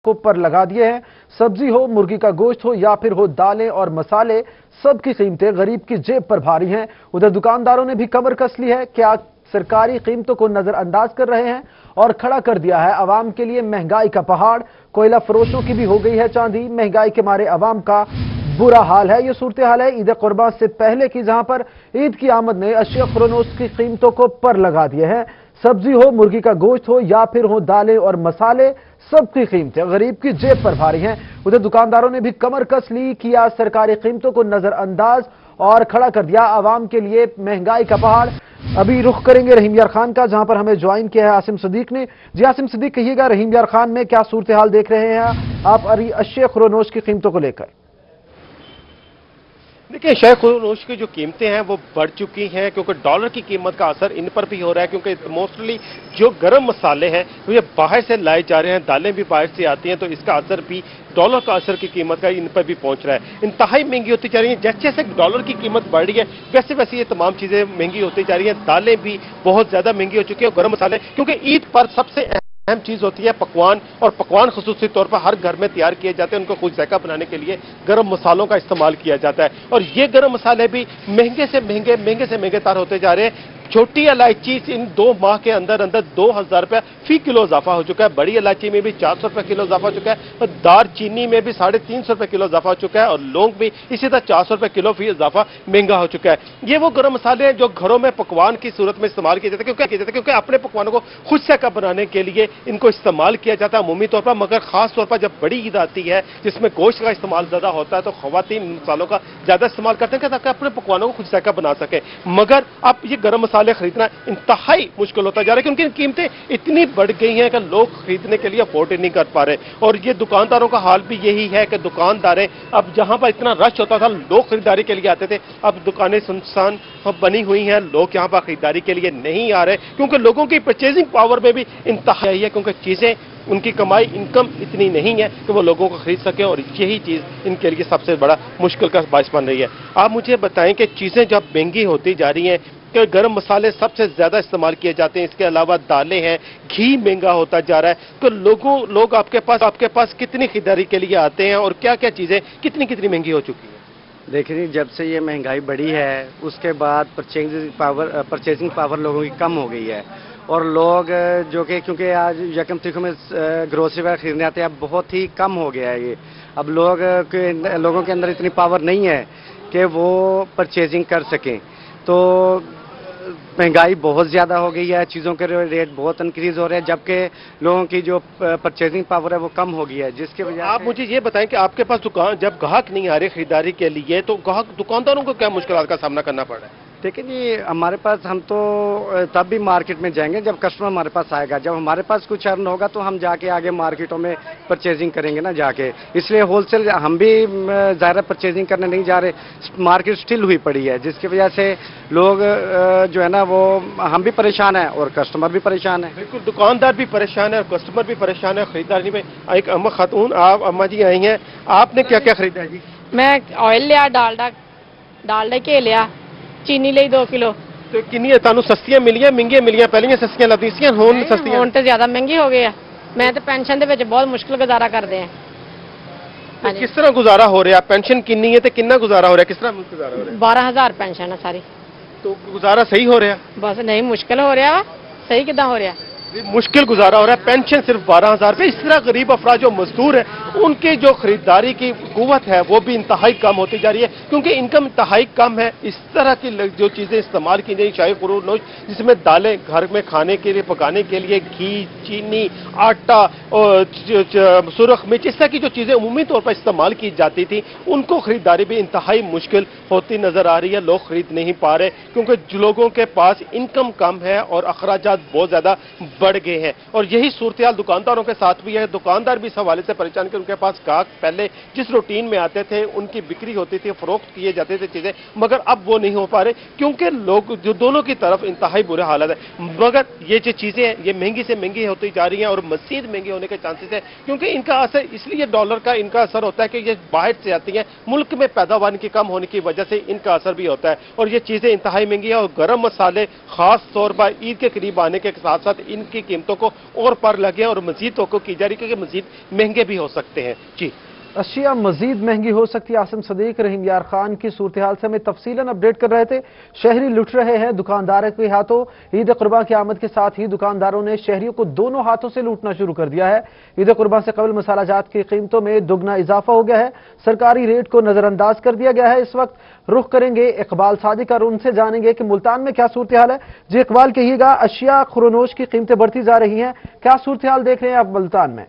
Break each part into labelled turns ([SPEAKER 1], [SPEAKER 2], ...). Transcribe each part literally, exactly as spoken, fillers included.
[SPEAKER 1] को पर लगा दिए हैं। सब्जी हो, मुर्गी का गोश्त हो या फिर हो दालें और मसाले, सबकी कीमतें गरीब की जेब पर भारी हैं। उधर दुकानदारों ने भी कमर कस ली है, क्या सरकारी कीमतों को नजरअंदाज कर रहे हैं और खड़ा कर दिया है अवाम के लिए महंगाई का पहाड़। कोयला फरोशों की भी हो गई है चांदी, महंगाई के मारे अवाम का बुरा हाल है। ये सूरत हाल है ईद कुर्बान से पहले की, जहां पर ईद की आमद ने अशिया खुरनोश की कीमतों को पर लगा दिए हैं। सब्जी हो, मुर्गी का गोश्त हो या फिर हो दालें और मसाले, सबकी कीमतें गरीब की जेब पर भारी हैं। उधर दुकानदारों ने भी कमर कस ली, किया सरकारी कीमतों को नजरअंदाज और खड़ा कर दिया आवाम के लिए महंगाई का पहाड़। अभी रुख करेंगे रहीम यार खान का, जहां पर हमें ज्वाइन किया है आसिम सदीक ने। जी आसिम सदीक, कहिएगा रहीम यार खान में क्या सूरत हाल देख रहे हैं आप अशिया खुरनोश की कीमतों को लेकर?
[SPEAKER 2] देखिए, अशिया खुरनोश की जो कीमतें हैं वो बढ़ चुकी हैं, क्योंकि डॉलर की कीमत का असर इन पर भी हो रहा है, क्योंकि मोस्टली जो गर्म मसाले हैं वो ये बाहर से लाए जा रहे हैं, दालें भी बाहर से आती हैं, तो इसका असर भी डॉलर का असर की कीमत का इन पर भी पहुंच रहा है। इंतहाई महंगी होती जा रही है। जैसे जैसे डॉलर की कीमत बढ़ रही है वैसे वैसे ये तमाम चीजें महंगी होती जा रही हैं। दालें भी बहुत ज्यादा महंगी हो चुकी है और गर्म मसाले, क्योंकि ईद पर सबसे अहम चीज होती है पकवान, और पकवान खुसूसी तौर पर हर घर में तैयार किए जाते हैं। उनको खुश ज़ायका बनाने के लिए गर्म मसालों का इस्तेमाल किया जाता है, और ये गर्म मसाले भी महंगे से महंगे महंगे से महंगे तार होते जा रहे हैं। छोटी इलायची इन दो माह के अंदर अंदर दो हजार रुपये फी किलो इजाफा हो चुका है, बड़ी इलायची में भी चार सौ रुपये किलो इजाफा हो चुका है, और दार चीनी में भी साढ़े तीन सौ रुपये किलो इजाफा हो चुका है, और लौंग भी इसी तरह चार सौ रुपये किलो फी इजाफा महंगा हो चुका है। ये वो गर्म मसाले हैं जो घरों में पकवान की सूरत में इस्तेमाल किए जाते हैं, क्योंकि किए जाते हैं क्योंकि अपने पकवानों को खुद से बनाने के लिए इनको इस्तेमाल किया जाता है अमूमी तौर पर। मगर खास तौर पर जब बड़ी ईद आती है जिसमें गोश्त का इस्तेमाल ज्यादा होता है, तो खवातीन मसालों का ज्यादा इस्तेमाल करते हैं ताकि अपने पकवानों को खुद ज़ायका बना सके। मगर अब ये गर्म मसाले खरीदना इंतहाई मुश्किल होता जा रहा है, क्योंकि कीमतें इतनी बढ़ गई हैं कि लोग खरीदने के लिए अफोर्ड ही नहीं कर पा रहे। और ये दुकानदारों का हाल भी यही है कि दुकानदारें अब जहां पर इतना रश होता था, लोग खरीदारी के लिए आते थे, अब दुकानें सुनसान बनी हुई हैं, लोग यहां पर खरीदारी के लिए नहीं आ रहे, क्योंकि लोगों की परचेजिंग पावर में भी इंतहाई है, क्योंकि चीजें उनकी कमाई इनकम इतनी नहीं है कि वो लोगों को खरीद सके, और यही चीज इनके लिए सबसे बड़ा मुश्किल का बायस बन रही है। आप मुझे बताएं कि चीजें जब महंगी होती जा रही हैं, कि गर्म मसाले सबसे ज्यादा इस्तेमाल किए जाते हैं, इसके अलावा दालें हैं, घी महंगा होता जा रहा है, तो लोगों लोग आपके पास आपके पास कितनी खरीदारी के लिए आते हैं और क्या क्या चीजें कितनी कितनी महंगी हो चुकी है?
[SPEAKER 3] देखिए, जब से ये महंगाई बढ़ी है उसके बाद परचेजिंग पावर परचेजिंग पावर लोगों की कम हो गई है, और लोग जो कि क्योंकि आज यकम तिखम में ग्रोसरी वगैरह खरीदने आते हैं, अब बहुत ही कम हो गया है ये। अब लोग के लोगों के अंदर इतनी पावर नहीं है कि वो परचेजिंग कर सकें, तो महंगाई बहुत ज़्यादा हो गई है, चीज़ों के रेट बहुत इंक्रीज हो रहे हैं, जबकि लोगों की जो परचेजिंग पावर है वो कम हो गई है, जिसकी वजह
[SPEAKER 2] आप मुझे ये बताएं कि आपके पास दुकान जब ग्राहक नहीं आ रहे खरीदारी के लिए, तो ग्राहक दुकानदारों को क्या मुश्किल का सामना करना पड़ रहा है?
[SPEAKER 3] देखिए जी, हमारे पास हम तो तब भी मार्केट में जाएंगे जब कस्टमर हमारे पास आएगा। जब हमारे पास कुछ अर्न होगा तो हम जाके आगे मार्केटों में परचेजिंग करेंगे ना जाके, इसलिए होलसेल हम भी ज़्यादा परचेजिंग करने नहीं जा रहे। मार्केट स्टिल हुई पड़ी है, जिसकी वजह से लोग जो है ना वो हम भी परेशान है और कस्टमर भी परेशान है।
[SPEAKER 2] बिल्कुल, दुकानदार भी परेशान है और कस्टमर भी परेशान है। खरीदारी में एक अम्मा खातून, आप अम्मा जी आई हैं, आपने क्या क्या खरीदा है जी?
[SPEAKER 4] मैं ऑयल लिया, डालडा डालडा घे लिया, चीनी ਲਈ दो किलो।
[SPEAKER 2] तो किन्नी ਤੁਹਾਨੂੰ ਸਸਤੀਆਂ ਮਿਲੀਆਂ ਮਹਿੰਗੀਆਂ ਮਿਲੀਆਂ? ਪਹਿਲੀਆਂ ਸਸਤੀਆਂ ਲੱਗਦੀਆਂ ਸੀ, ਹੁਣ ਸਸਤੀਆਂ?
[SPEAKER 4] ਹੁਣ ਤੇ ਜ਼ਿਆਦਾ ਮਹਿੰਗੀ ਹੋ ਗਏ ਆ। ਮੈਂ ਤੇ ਪੈਨਸ਼ਨ ਦੇ ਵਿੱਚ ਬਹੁਤ ਮੁਸ਼ਕਲ ਗੁਜ਼ਾਰਾ ਕਰਦੇ ਆ।
[SPEAKER 2] ਹਾਂਜੀ, ਕਿਸ ਤਰ੍ਹਾਂ ਗੁਜ਼ਾਰਾ ਹੋ ਰਿਹਾ? ਪੈਨਸ਼ਨ ਕਿੰਨੀ ਹੈ ਤੇ ਕਿੰਨਾ ਗੁਜ਼ਾਰਾ ਹੋ ਰਿਹਾ? ਕਿਸ ਤਰ੍ਹਾਂ ਗੁਜ਼ਾਰਾ ਹੋ ਰਿਹਾ?
[SPEAKER 4] बारह हज़ार ਪੈਨਸ਼ਨ ਹੈ ਸਾਰੀ।
[SPEAKER 2] तो गुजारा सही हो रहा?
[SPEAKER 4] बस नहीं, मुश्किल हो रहा। सही कितना हो रहा?
[SPEAKER 2] मुश्किल गुजारा हो रहा है। पेंशन सिर्फ बारह हजार रुपये। इस तरह गरीब अफराद जो मजदूर हैं उनकी जो खरीदारी की कुव्वत है वो भी इंतहाई कम होती जा रही है, क्योंकि इनकम इंतहाई कम है। इस तरह की जो चीजें इस्तेमाल की गई शाही खुरनोश, जिसमें दालें घर में खाने के लिए पकाने के लिए घी, चीनी, आटा और सुरख मिर्च, इस तरह की जो चीजें उमूमी तौर पर इस्तेमाल की जाती थी, उनको खरीदारी भी इंतहाई मुश्किल होती नजर आ रही है। लोग खरीद नहीं पा रहे क्योंकि लोगों के पास इनकम कम है और अखराजात बहुत ज्यादा बढ़ गए हैं। और यही सूरत हाल दुकानदारों के साथ भी है। दुकानदार भी इस हवाले से परेशान कि उनके पास ग्राहक पहले जिस रूटीन में आते थे, उनकी बिक्री होती थी, फरोख्त किए जाते थे चीजें, मगर अब वो नहीं हो पा रहे क्योंकि लोग जो दोनों की तरफ इंतहाई बुरे हालत है। मगर ये जो चीजें हैं ये महंगी से महंगी होती जा रही हैं और मजीद महंगी होने के चांसेस है, क्योंकि इनका असर इसलिए डॉलर का इनका असर होता है कि ये बाहर से आती हैं, मुल्क में पैदावार की कम होने की वजह से इनका असर भी होता है। और ये चीजें इंतहाई महंगी है और गर्म मसाले खास तौर पर ईद के करीब आने के साथ साथ इन की कीमतों को और पर लगे और मजीद तवक्को की जा रही है कि मजीद महंगे भी हो सकते हैं। जी,
[SPEAKER 1] अशिया मजीद महंगी हो सकती है। आसिम सदीक रहीम यार खान की सूरत हाल से हमें तफसीलन अपडेट कर रहे थे। शहरी लुट रहे हैं दुकानदारों के हाथों। ईद कुर्बान की आमद के साथ ही दुकानदारों ने शहरियों को दोनों हाथों से लूटना शुरू कर दिया है। ईद कुर्बान से कबल मसाला जात की कीमतों में दुगना इजाफा हो गया है। सरकारी रेट को नजरअंदाज कर दिया गया है। इस वक्त रुख करेंगे इकबाल सादिक और उनसे जानेंगे कि मुल्तान में क्या सूरत हाल है। जी इकबाल, कहिएगा, अशिया खुरोनोश की कीमतें बढ़ती जा रही हैं, क्या सूरत हाल देख रहे हैं आप मुल्तान में?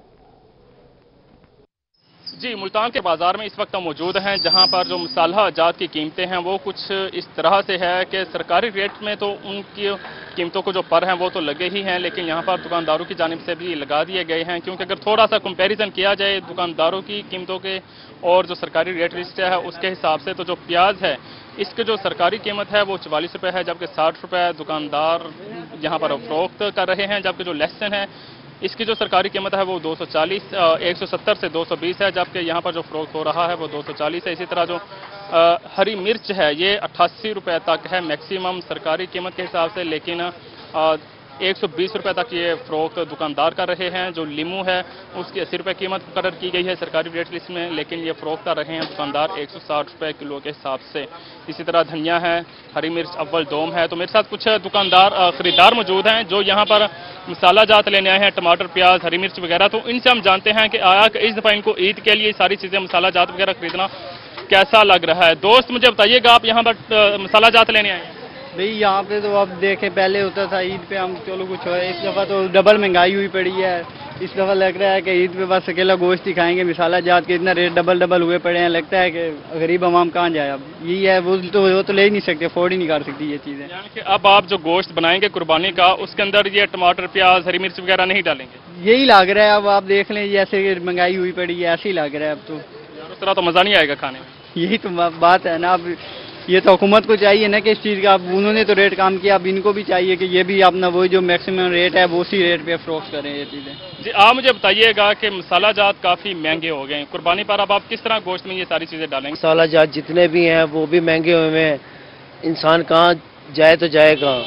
[SPEAKER 5] जी, मुल्तान के बाजार में इस वक्त हम मौजूद हैं, जहां पर जो मसाला जात की कीमतें हैं वो कुछ इस तरह से है कि सरकारी रेट में तो उनकी कीमतों को जो पर हैं वो तो लगे ही हैं, लेकिन यहां पर दुकानदारों की जानिब से भी लगा दिए गए हैं। क्योंकि अगर थोड़ा सा कंपैरिजन किया जाए दुकानदारों की कीमतों के और जो सरकारी रेट लिस्ट है उसके हिसाब से, तो जो प्याज है इसकी जो सरकारी कीमत है वो चवालीस रुपये है, जबकि साठ रुपये दुकानदार यहाँ पर फरोख्त कर रहे हैं। जबकि जो लहसुन है इसकी जो सरकारी कीमत है वो दो सौ चालीस एक सौ सत्तर से दो सौ बीस है, जबकि यहाँ पर जो फरोख्त हो रहा है वो दो सौ चालीस है। इसी तरह जो आ, हरी मिर्च है ये अट्ठासी रुपये तक है मैक्सिमम सरकारी कीमत के हिसाब से, लेकिन आ, एक सौ बीस रुपये तक ये फरोख्त दुकानदार कर रहे हैं। जो लीमू है उसकी अस्सी रुपये कीमत मुकर्रर की गई है सरकारी रेट लिस्ट में, लेकिन ये फरोख्त कर रहे हैं दुकानदार एक सौ साठ रुपये किलो के हिसाब से। इसी तरह धनिया है, हरी मिर्च अव्वल दोम है। तो मेरे साथ कुछ दुकानदार खरीदार मौजूद हैं जो यहाँ पर मसाला जात लेने आए हैं, टमाटर, प्याज, हरी मिर्च वगैरह। तो इनसे हम जानते हैं कि आया कि इस दफ़ा इनको ईद के लिए सारी चीज़ें मसाला जात वगैरह खरीदना कैसा लग रहा है। दोस्त मुझे बताइएगा, आप यहाँ पर मसाला जात लेने आए हैं?
[SPEAKER 3] भाई यहाँ पे तो अब देखें, पहले होता था ईद पे हम चलो कुछ हो, इस दफ़ा तो डबल महंगाई हुई पड़ी है। इस दफ़ा लग रहा है कि ईद पे बस अकेला गोश्त ही खाएंगे, मसाला जात के इतना रेट डबल डबल हुए पड़े हैं, लगता है कि गरीब आवाम कहाँ जाए। अब यही है, वो तो वो तो ले ही नहीं सकते, अफोर्ड ही नहीं कर सकती ये चीज़ें।
[SPEAKER 5] यानी कि अब आप जो गोश्त बनाएंगे कुर्बानी का, उसके अंदर ये टमाटर, प्याज, हरी मिर्च वगैरह नहीं डालेंगे?
[SPEAKER 3] यही लग रहा है। अब आप देख लें, जैसे महंगाई हुई पड़ी है ऐसे ही लग रहा है अब तो।
[SPEAKER 5] उस तरह तो मज़ा नहीं आएगा खाने में।
[SPEAKER 3] यही तो बात है ना, अब ये तो हुकूमत को चाहिए ना कि इस चीज़ का, अब उन्होंने तो रेट काम किया, अब इनको भी चाहिए कि ये भी अपना वही जो मैक्सिमम रेट है वो उसी रेट पे फरोख्त करें ये चीज़ें।
[SPEAKER 5] जी, आप मुझे बताइएगा कि मसाला जात काफ़ी महंगे हो गए हैं कुर्बानी पर, अब आप किस तरह गोश्त में ये सारी चीज़ें डालेंगे?
[SPEAKER 6] मसाला जात जितने भी हैं वो भी महंगे हुए हैं, इंसान कहाँ जाए तो जाए कहाँ।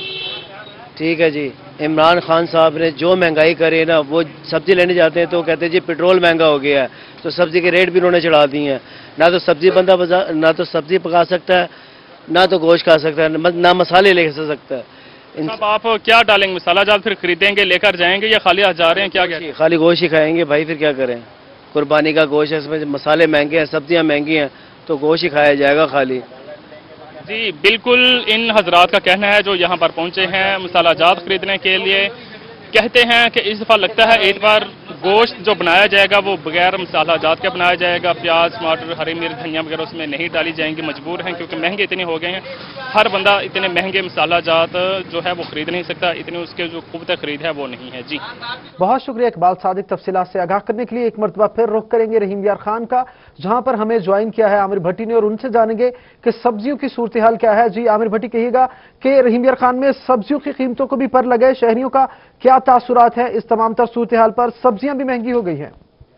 [SPEAKER 6] ठीक है जी, इमरान खान साहब ने जो महंगाई करी ना, वो सब्जी लेने जाते हैं तो कहते हैं जी पेट्रोल महंगा हो गया है, तो सब्जी के रेट भी उन्होंने चढ़ा दिए हैं। ना तो सब्जी बंदा ना तो सब्जी पका सकता है, ना तो गोश्त खा सकता है, ना मसाले ले सकता है।
[SPEAKER 5] अब आप क्या डालेंगे? मसाला जात फिर खरीदेंगे, लेकर जाएंगे या खाली हाथ जा रहे हैं? क्या क्या
[SPEAKER 6] खाली गोश्त ही खाएंगे भाई, फिर क्या करें। कुर्बानी का गोश्त है, इसमें मसाले महंगे हैं, सब्जियां महंगी हैं, तो गोश्त ही खाया जाएगा खाली।
[SPEAKER 5] जी बिल्कुल, इन हजरात का कहना है जो यहाँ पर पहुंचे हैं मसाला जात खरीदने के लिए, कहते हैं कि इस दफ़ा लगता है एक बार गोश्त जो बनाया जाएगा वो बगैर मसाला जात के बनाया जाएगा। प्याज, टमाटर, हरी मिर्च, धनिया वगैरह उसमें नहीं डाली जाएंगी, मजबूर हैं क्योंकि महंगे इतने हो गए हैं। हर बंदा इतने महंगे मसाला जात जो है वो खरीद नहीं सकता, इतने उसके जो कुव्वत खरीद है वो नहीं है। जी
[SPEAKER 1] बहुत शुक्रिया इकबाल सादिक, तफसीलात से आगाह करने के लिए। एक मरतबा फिर रुख करेंगे रहीम यार खान का, जहां पर हमें ज्वाइन किया है आमिर भट्टी ने, और उनसे जानेंगे कि सब्जियों की सूरत हाल क्या है। जी आमिर भट्टी, कहिएगा कि रहीम यार खान में सब्जियों की कीमतों को भी पर लगे, शहरियों का क्या तासुरात है इस तमाम तर सूरत हाल पर? सब्जियां भी महंगी हो गई हैं।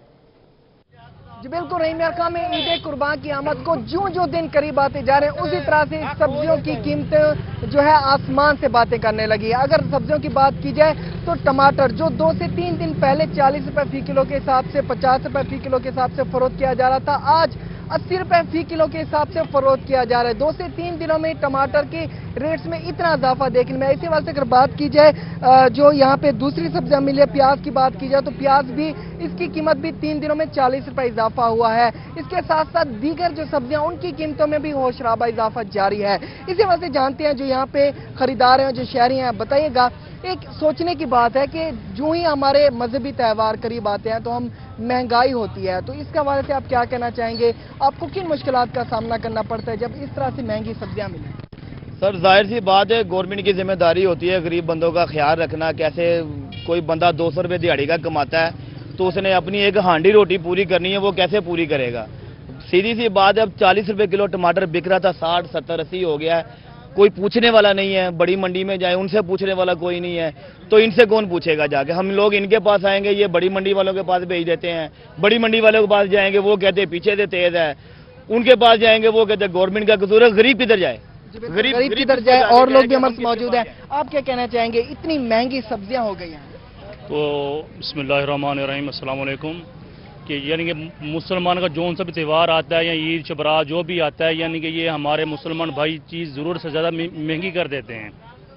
[SPEAKER 7] जी बिल्कुल, रहीम यार खान में ईद कुर्बान की आमद को जो जो दिन करीब आते जा रहे हैं उसी तरह से सब्जियों की कीमतें जो है आसमान से बातें करने लगी है। अगर सब्जियों की बात की जाए तो टमाटर जो दो से तीन दिन पहले चालीस रुपए फी किलो के हिसाब से, पचास रुपए फी किलो के हिसाब से फरोख्त किया जा रहा था, आज अस्सी रुपए फी किलो के हिसाब से फरोख्त किया जा रहा है। दो से तीन दिनों में टमाटर के रेट्स में इतना इजाफा देखने में। इसी वजह से अगर बात की जाए जो यहाँ पे दूसरी सब्जियां मिली है, प्याज की बात की जाए तो प्याज भी, इसकी कीमत भी तीन दिनों में चालीस रुपए इजाफा हुआ है। इसके साथ साथ दीगर जो सब्जियां उनकी कीमतों में भी होशराबा इजाफा जारी है। इसी वजह से जानते हैं जो यहाँ पे खरीदार हैं, जो शहरी हैं, बताइएगा एक सोचने की बात है कि जो ही हमारे मजहबी त्यौहार करीब आते हैं तो हम महंगाई होती है, तो इसके हवाले से आप क्या कहना चाहेंगे? आपको किन मुश्किलात का सामना करना पड़ता है जब इस तरह से महंगी सब्जियां मिलें?
[SPEAKER 8] सर जाहिर सी बात है, गवर्नमेंट की जिम्मेदारी होती है गरीब बंदों का ख्याल रखना। कैसे कोई बंदा दो सौ रुपये दिहाड़ी का कमाता है तो उसने अपनी एक हांडी रोटी पूरी करनी है, वो कैसे पूरी करेगा? सीधी सी बात है, अब चालीस रुपये किलो टमाटर बिक रहा था, साठ सत्तर अस्सी हो गया है, कोई पूछने वाला नहीं है। बड़ी मंडी में जाए, उनसे पूछने वाला कोई नहीं है, तो इनसे कौन पूछेगा जाके? हम लोग इनके पास आएंगे, ये बड़ी मंडी वालों के पास भेज देते हैं। बड़ी मंडी वालों के पास जाएंगे, वो कहते हैं पीछे से तेज है। उनके पास जाएंगे, वो कहते हैं गवर्नमेंट का कसूर है। गरीब किधर जाए?
[SPEAKER 7] गरीब किधर जाए? और लोग भी हमारे मौजूद हैं, आप क्या कहना चाहेंगे? इतनी महंगी सब्जियां हो गई हैं।
[SPEAKER 9] तो बिस्मिल्लाहिर्रहमानिर्रहीम, अस्सलाम वालेकुम। कि यानी कि मुसलमान का जौन सा भी त्यौहार आता है या ईद शबरात जो भी आता है, यानी कि ये हमारे मुसलमान भाई चीज़ ज़रूरत से ज़्यादा महंगी कर देते हैं।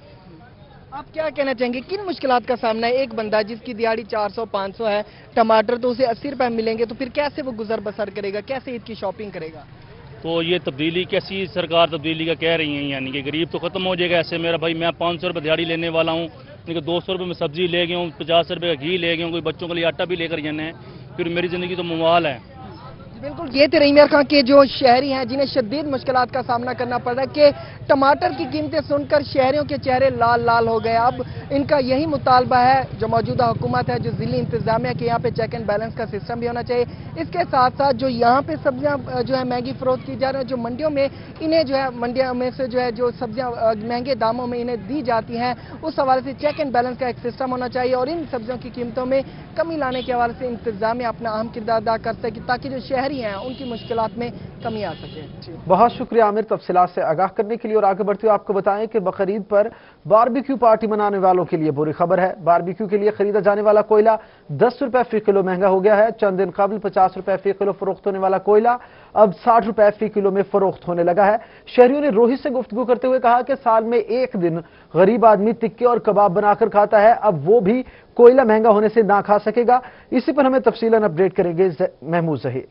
[SPEAKER 7] आप क्या कहना चाहेंगे, किन मुश्किलात का सामना है? एक बंदा जिसकी दिहाड़ी चार सौ पाँच सौ है, टमाटर तो उसे अस्सी रुपए मिलेंगे, तो फिर कैसे वो गुजर बसर करेगा, कैसे ईद की शॉपिंग करेगा?
[SPEAKER 9] तो ये तब्दीली कैसी सरकार तब्दीली का कह रही है, यानी कि गरीब तो ख़त्म हो जाएगा ऐसे। मेरा भाई मैं पाँच सौ रुपये दिहाड़ी लेने वाला हूँ, लेकिन दो सौ रुपये में सब्जी ले गया हूँ, पचास रुपये का घी ले गया हूँ, कोई बच्चों के लिए आटा भी लेकर जाना है, फिर मेरी ज़िंदगी तो मुमाल है।
[SPEAKER 7] बिल्कुल, ये थे रहीम खां के जो शहरी हैं जिन्हें शदीद मुश्किलात का सामना करना पड़ रहा है कि टमाटर की कीमतें सुनकर शहरियों के चेहरे लाल लाल हो गए। अब इनका यही मुतालबा है जो मौजूदा हुकूमत है, जो ज़िली इंतजामिया के यहाँ पे चेक एंड बैलेंस का सिस्टम भी होना चाहिए। इसके साथ साथ जो यहाँ पे सब्जियाँ जो है महंगी फरोख्त की जा रही है, जो मंडियों में इन्हें जो है मंडियों में से जो है जो सब्जियाँ महंगे दामों में इन्हें दी जाती हैं, उस हवाले से चेक एंड बैलेंस का एक सिस्टम होना चाहिए और इन सब्जियों की कीमतों में कमी लाने के हवाले से इंतजामिया अपना अहम किरदार अदा कर सके ताकि जो शहरी हैं उनकी मुश्किलात में कमी आ सके।
[SPEAKER 1] बहुत शुक्रिया आमिर तफसीलात से आगाह करने के लिए। और आगे बढ़ते हुए आपको बताएं कि बकरीद पर बारबेक्यू पार्टी मनाने वालों के लिए बुरी खबर है। बारबेक्यू के लिए खरीदा जाने वाला कोयला दस रुपए फी किलो महंगा हो गया है। चंद दिन कबल पचास रुपए फी किलो फरोख्त होने वाला कोयला अब साठ रुपए फी किलो में फरोख्त होने लगा है। शहरियों ने रोही से गुफ्तगू करते हुए कहा कि साल में एक दिन गरीब आदमी टिक्के और कबाब बनाकर खाता है, अब वो भी कोयला महंगा होने से ना खा सकेगा। इसी पर हमें तफसीलन अपडेट करेंगे महमूद जहीर।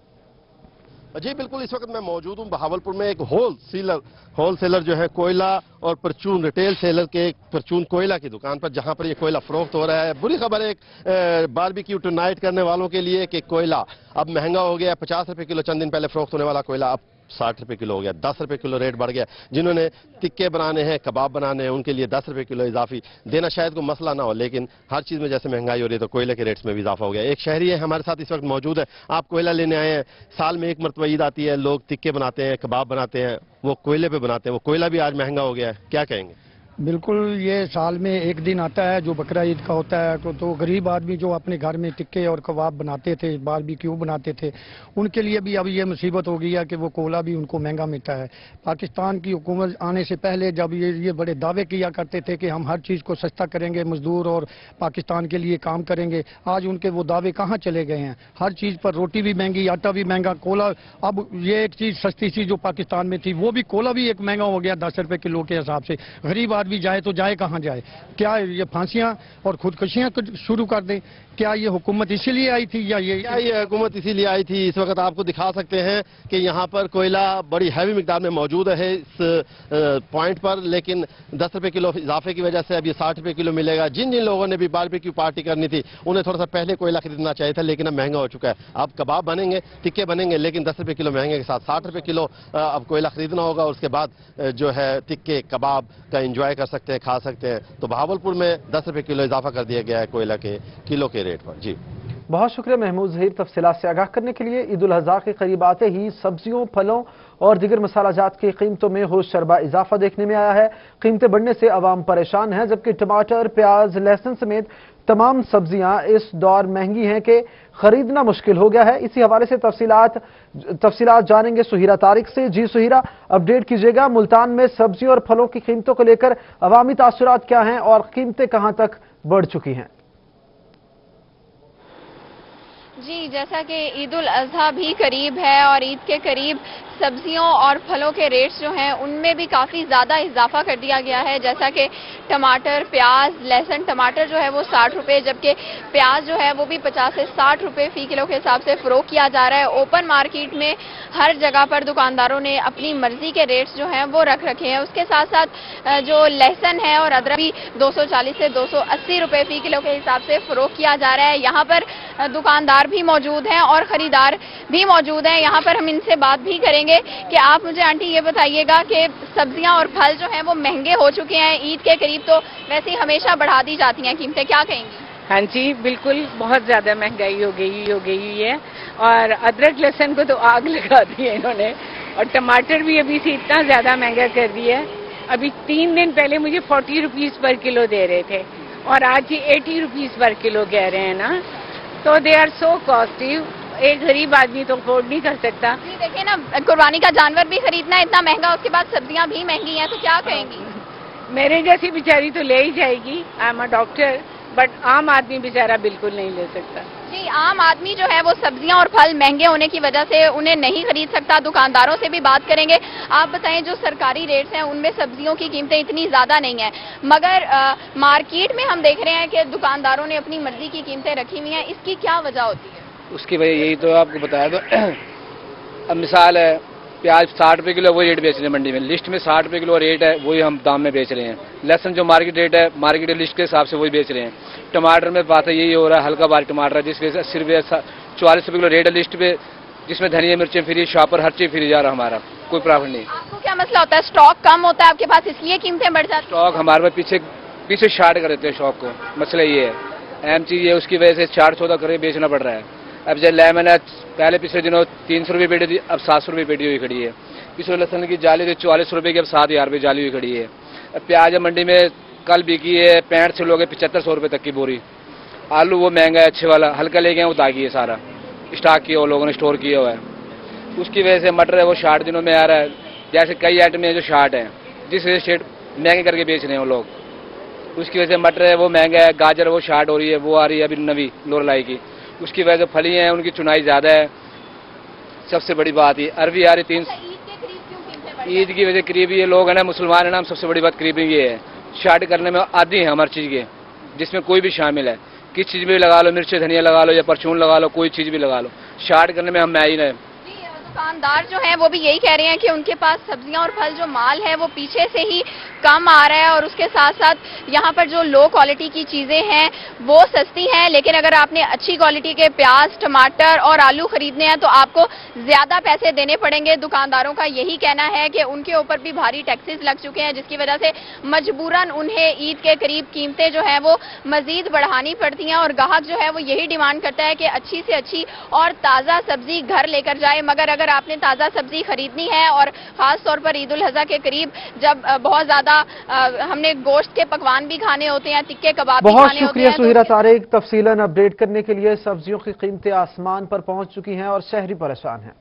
[SPEAKER 2] जी बिल्कुल, इस वक्त मैं मौजूद हूँ बहावलपुर में एक होल सेलर होल सेलर जो है कोयला और परचून रिटेल सेलर के एक परचून कोयला की दुकान पर, जहां पर ये कोयला फरोख्त हो रहा है। बुरी खबर है एक बारबेक्यू टुनाइट करने वालों के लिए कि कोयला अब महंगा हो गया है। पचास रुपए किलो चंद दिन पहले फरोख्त होने वाला कोयला अब साठ रुपए किलो हो गया, दस रुपए किलो रेट बढ़ गया। जिन्होंने टिक्के बनाने हैं, कबाब बनाने हैं, उनके लिए दस रुपए किलो इजाफी देना शायद कोई मसला ना हो, लेकिन हर चीज में जैसे महंगाई हो रही है तो कोयले के रेट्स में भी इजाफा हो गया। एक शहरी है हमारे साथ इस वक्त मौजूद है। आप कोयला लेने आए हैं, साल में एक मरतबा ईद आती है, लोग टिक्के बनाते हैं, कबाब बनाते हैं, वो कोयले पे बनाते हैं, वो कोयला भी आज महंगा हो गया है, क्या कहेंगे?
[SPEAKER 10] बिल्कुल, ये साल में एक दिन आता है जो बकरा ईद का होता है, तो, तो गरीब आदमी जो अपने घर में टिक्के और कबाब बनाते थे, बारबेक्यू बनाते थे, उनके लिए भी अब ये मुसीबत हो गई है कि वो कोयला भी उनको महंगा मिलता है। पाकिस्तान की हुकूमत आने से पहले जब ये ये बड़े दावे किया करते थे कि हम हर चीज़ को सस्ता करेंगे, मजदूर और पाकिस्तान के लिए काम करेंगे, आज उनके वो दावे कहाँ चले गए हैं? हर चीज़ पर रोटी भी महंगी, आटा भी महंगा, कोयला, अब ये एक चीज़ सस्ती सी जो पाकिस्तान में थी वो भी कोयला भी एक महंगा हो गया दस रुपये किलो के हिसाब से। गरीब भी जाए तो जाए कहां जाए? क्या ये फांसियां और खुदकुशियां शुरू कर दें? क्या ये हुकूमत इसीलिए आई थी या ये
[SPEAKER 2] क्या ये हुकूमत इसीलिए आई थी? इस वक्त आपको दिखा सकते हैं कि यहाँ पर कोयला बड़ी हैवी मिकदार में मौजूद है इस पॉइंट पर, लेकिन दस रुपए किलो इजाफे की वजह से अब ये साठ रुपए किलो मिलेगा। जिन जिन लोगों ने भी बारबेक्यू पार्टी करनी थी उन्हें थोड़ा सा पहले कोयला खरीदना चाहिए था, लेकिन अब महंगा हो चुका है। अब कबाब बनेंगे, टिक्के बनेंगे, लेकिन दस रुपए किलो महंगे के साथ साठ रुपए किलो अब कोयला खरीदना होगा। उसके बाद जो है टिक्के कबाब का इंजॉय कर सकते हैं, खा सकते हैं। तो बहावलपुर में दस रुपए किलो इजाफा कर दिया गया है कोयला के किलो के रेट पर। जी
[SPEAKER 1] बहुत शुक्रिया महमूद जहीर तफसीलात से आगाह करने के लिए। ईद उल अज़हा के करीब आते ही सब्जियों, फलों और दीगर मसाला जात की कीमतों में होश शरबा इजाफा देखने में आया है। कीमतें बढ़ने से आवाम परेशान है, जबकि टमाटर, प्याज, लहसुन समेत तमाम सब्जियां इस दौर महंगी हैं कि खरीदना मुश्किल हो गया है। इसी हवाले से तफसीलात तफसीलात जानेंगे सुहीरा तारिक से। जी सुहीरा, अपडेट कीजिएगा, मुल्तान में सब्जियों और फलों की कीमतों को लेकर अवामी तासुरात क्या हैं और कीमतें कहां तक बढ़ चुकी हैं?
[SPEAKER 4] जी, जैसा कि ईद उल अज़हा भी करीब है और ईद के करीब सब्जियों और फलों के रेट्स जो हैं उनमें भी काफ़ी ज़्यादा इजाफा कर दिया गया है। जैसा कि टमाटर, प्याज, लहसुन, टमाटर जो है वो साठ रुपये, जबकि प्याज जो है वो भी पचास से साठ रुपये फी किलो के हिसाब से फ़रोख्त किया जा रहा है। ओपन मार्केट में हर जगह पर दुकानदारों ने अपनी मर्जी के रेट्स जो हैं वो रख रखे हैं। उसके साथ साथ जो लहसुन है और अदरक भी दो सौ चालीस से दो सौ अस्सी रुपये फी किलो के हिसाब से फ़रोख्त किया जा रहा है। यहाँ पर दुकानदार भी मौजूद हैं और ख़रीदार भी मौजूद हैं। यहाँ पर हम इनसे बात भी करेंगे कि आप मुझे आंटी ये बताइएगा कि सब्जियां और फल जो हैं वो महंगे हो चुके हैं ईद के करीब, तो वैसे ही हमेशा बढ़ा दी जाती हैं कीमतें, क्या कहेंगी?
[SPEAKER 11] हाँ जी, बिल्कुल बहुत ज्यादा महंगाई हो गई हो गई है और अदरक लहसुन को तो आग लगा दी है इन्होंने, और टमाटर भी अभी से इतना ज्यादा महंगा कर दिया है। अभी तीन दिन पहले मुझे फोर्टी रुपीज पर किलो दे रहे थे और आज ये एटी रुपीज पर किलो कह रहे हैं ना, तो दे आर सो कॉस्टली। एक गरीब आदमी तो अफोर्ड नहीं कर सकता।
[SPEAKER 4] जी देखिए ना, कुर्बानी का जानवर भी खरीदना है इतना महंगा, उसके बाद सब्जियां भी महंगी हैं, तो क्या कहेंगी?
[SPEAKER 11] मेरे जैसी बेचारी तो ले ही जाएगी। I am a doctor, but आम आदमी बेचारा बिल्कुल नहीं ले सकता।
[SPEAKER 4] जी, आम आदमी जो है वो सब्जियां और फल महंगे होने की वजह से उन्हें नहीं खरीद सकता। दुकानदारों से भी बात करेंगे। आप बताएं, जो सरकारी रेट्स हैं उनमें सब्जियों की कीमतें इतनी ज्यादा नहीं है, मगर आ, मार्केट में हम देख रहे हैं कि दुकानदारों ने अपनी मर्जी की कीमतें रखी हुई हैं। इसकी क्या वजह होती है?
[SPEAKER 12] उसकी वजह यही तो आपको बताया। तो अब मिसाल है, प्याज साठ रुपये किलो वही रेट बेच रहे हैं मंडी में, लिस्ट में साठ रुपये किलो रेट है, वही हम दाम में बेच रहे हैं। लहसुन जो मार्केट रेट है, मार्केट लिस्ट के हिसाब से वही बेच रहे हैं। टमाटर में बात है यही हो रहा है, हल्का बारी टमाटर है जिस वजह से अस्सी रुपये चौवालीस रुपये किलो रेट है लिस्ट पे, जिसमें धनिया मिर्चें फ्री, शॉपर हर चीज फ्री जा रहा है, हमारा कोई प्रॉफिट नहीं।
[SPEAKER 4] आपको क्या मसला होता है? स्टॉक कम होता है आपके पास, इसलिए कीमतें बढ़ जाती हैं?
[SPEAKER 12] स्टॉक हमारे पास पीछे पीछे शार्ट कर देते हैं स्टॉक को, मसला ये है, अहम चीज़ ये, उसकी वजह से चार सौ तक करके बेचना पड़ रहा है। अब जब लेमन है, पहले पिछले दिनों तीन सौ रुपये पेटी थी, अब सात सौ रुपये पेटी हुई खड़ी है। पिछले लहसुन की जाली थी चौवालीस रुपये की, अब सात हज़ार रुपये जाली हुई खड़ी है। अब प्याज मंडी में कल बिकी है पैंठ से लोग पचहत्तर सौ रुपये तक की बोरी। आलू वो महंगा है, अच्छे वाला, हल्का ले गए वो दागी है, सारा स्टॉक किया वो लोगों ने, स्टोर किया हुआ है। उसकी वजह से मटर है वो शार्ट दिनों में आ रहा है। जैसे कई आइटम है जो शार्ट है, जिस वजह से महंगे करके बेच रहे हैं वो लोग, उसकी वजह से मटर है वो महंगा है। गाजर वो शार्ट हो रही है, वो आ रही है अभी नवी लोरलाई की, उसकी वजह से फली हैं उनकी चुनाई ज़्यादा है। सबसे बड़ी बात ये अरबी आ रही तीन ईद की वजह करीब ये लोग है ना, मुसलमान है ना, हम सबसे बड़ी बात करीबी ये है, शार्ट करने में आदी है हर चीज़ के, जिसमें कोई भी शामिल है, किस चीज़ में भी लगा लो, मिर्ची धनिया लगा लो या परचून लगा लो, कोई चीज़ भी लगा लो, शार्ट करने में हम मैं ही नहीं।
[SPEAKER 4] दुकानदार जो हैं वो भी यही कह रहे हैं कि उनके पास सब्जियां और फल जो माल है वो पीछे से ही कम आ रहा है, और उसके साथ साथ यहाँ पर जो लो क्वालिटी की चीजें हैं वो सस्ती हैं, लेकिन अगर आपने अच्छी क्वालिटी के प्याज, टमाटर और आलू खरीदने हैं तो आपको ज्यादा पैसे देने पड़ेंगे। दुकानदारों का यही कहना है कि उनके ऊपर भी भारी टैक्सेस लग चुके हैं, जिसकी वजह से मजबूरन उन्हें ईद के करीब कीमतें जो है वो मजीद बढ़ानी पड़ती हैं, और ग्राहक जो है वो यही डिमांड करता है कि अच्छी से अच्छी और ताज़ा सब्जी घर लेकर जाए। मगर अगर आपने ताज़ा सब्जी खरीदनी है, और खास तौर पर ईद उल अज़हा के करीब जब बहुत ज्यादा हमने गोश्त के पकवान भी खाने होते हैं, टिक्के कबाब भी खाने होते हैं।
[SPEAKER 1] बहुत शुक्रिया सुहिरा तारिक, तफसीलन अपडेट करने के लिए। सब्जियों की कीमतें आसमान पर पहुंच चुकी हैं और शहरी परेशान हैं।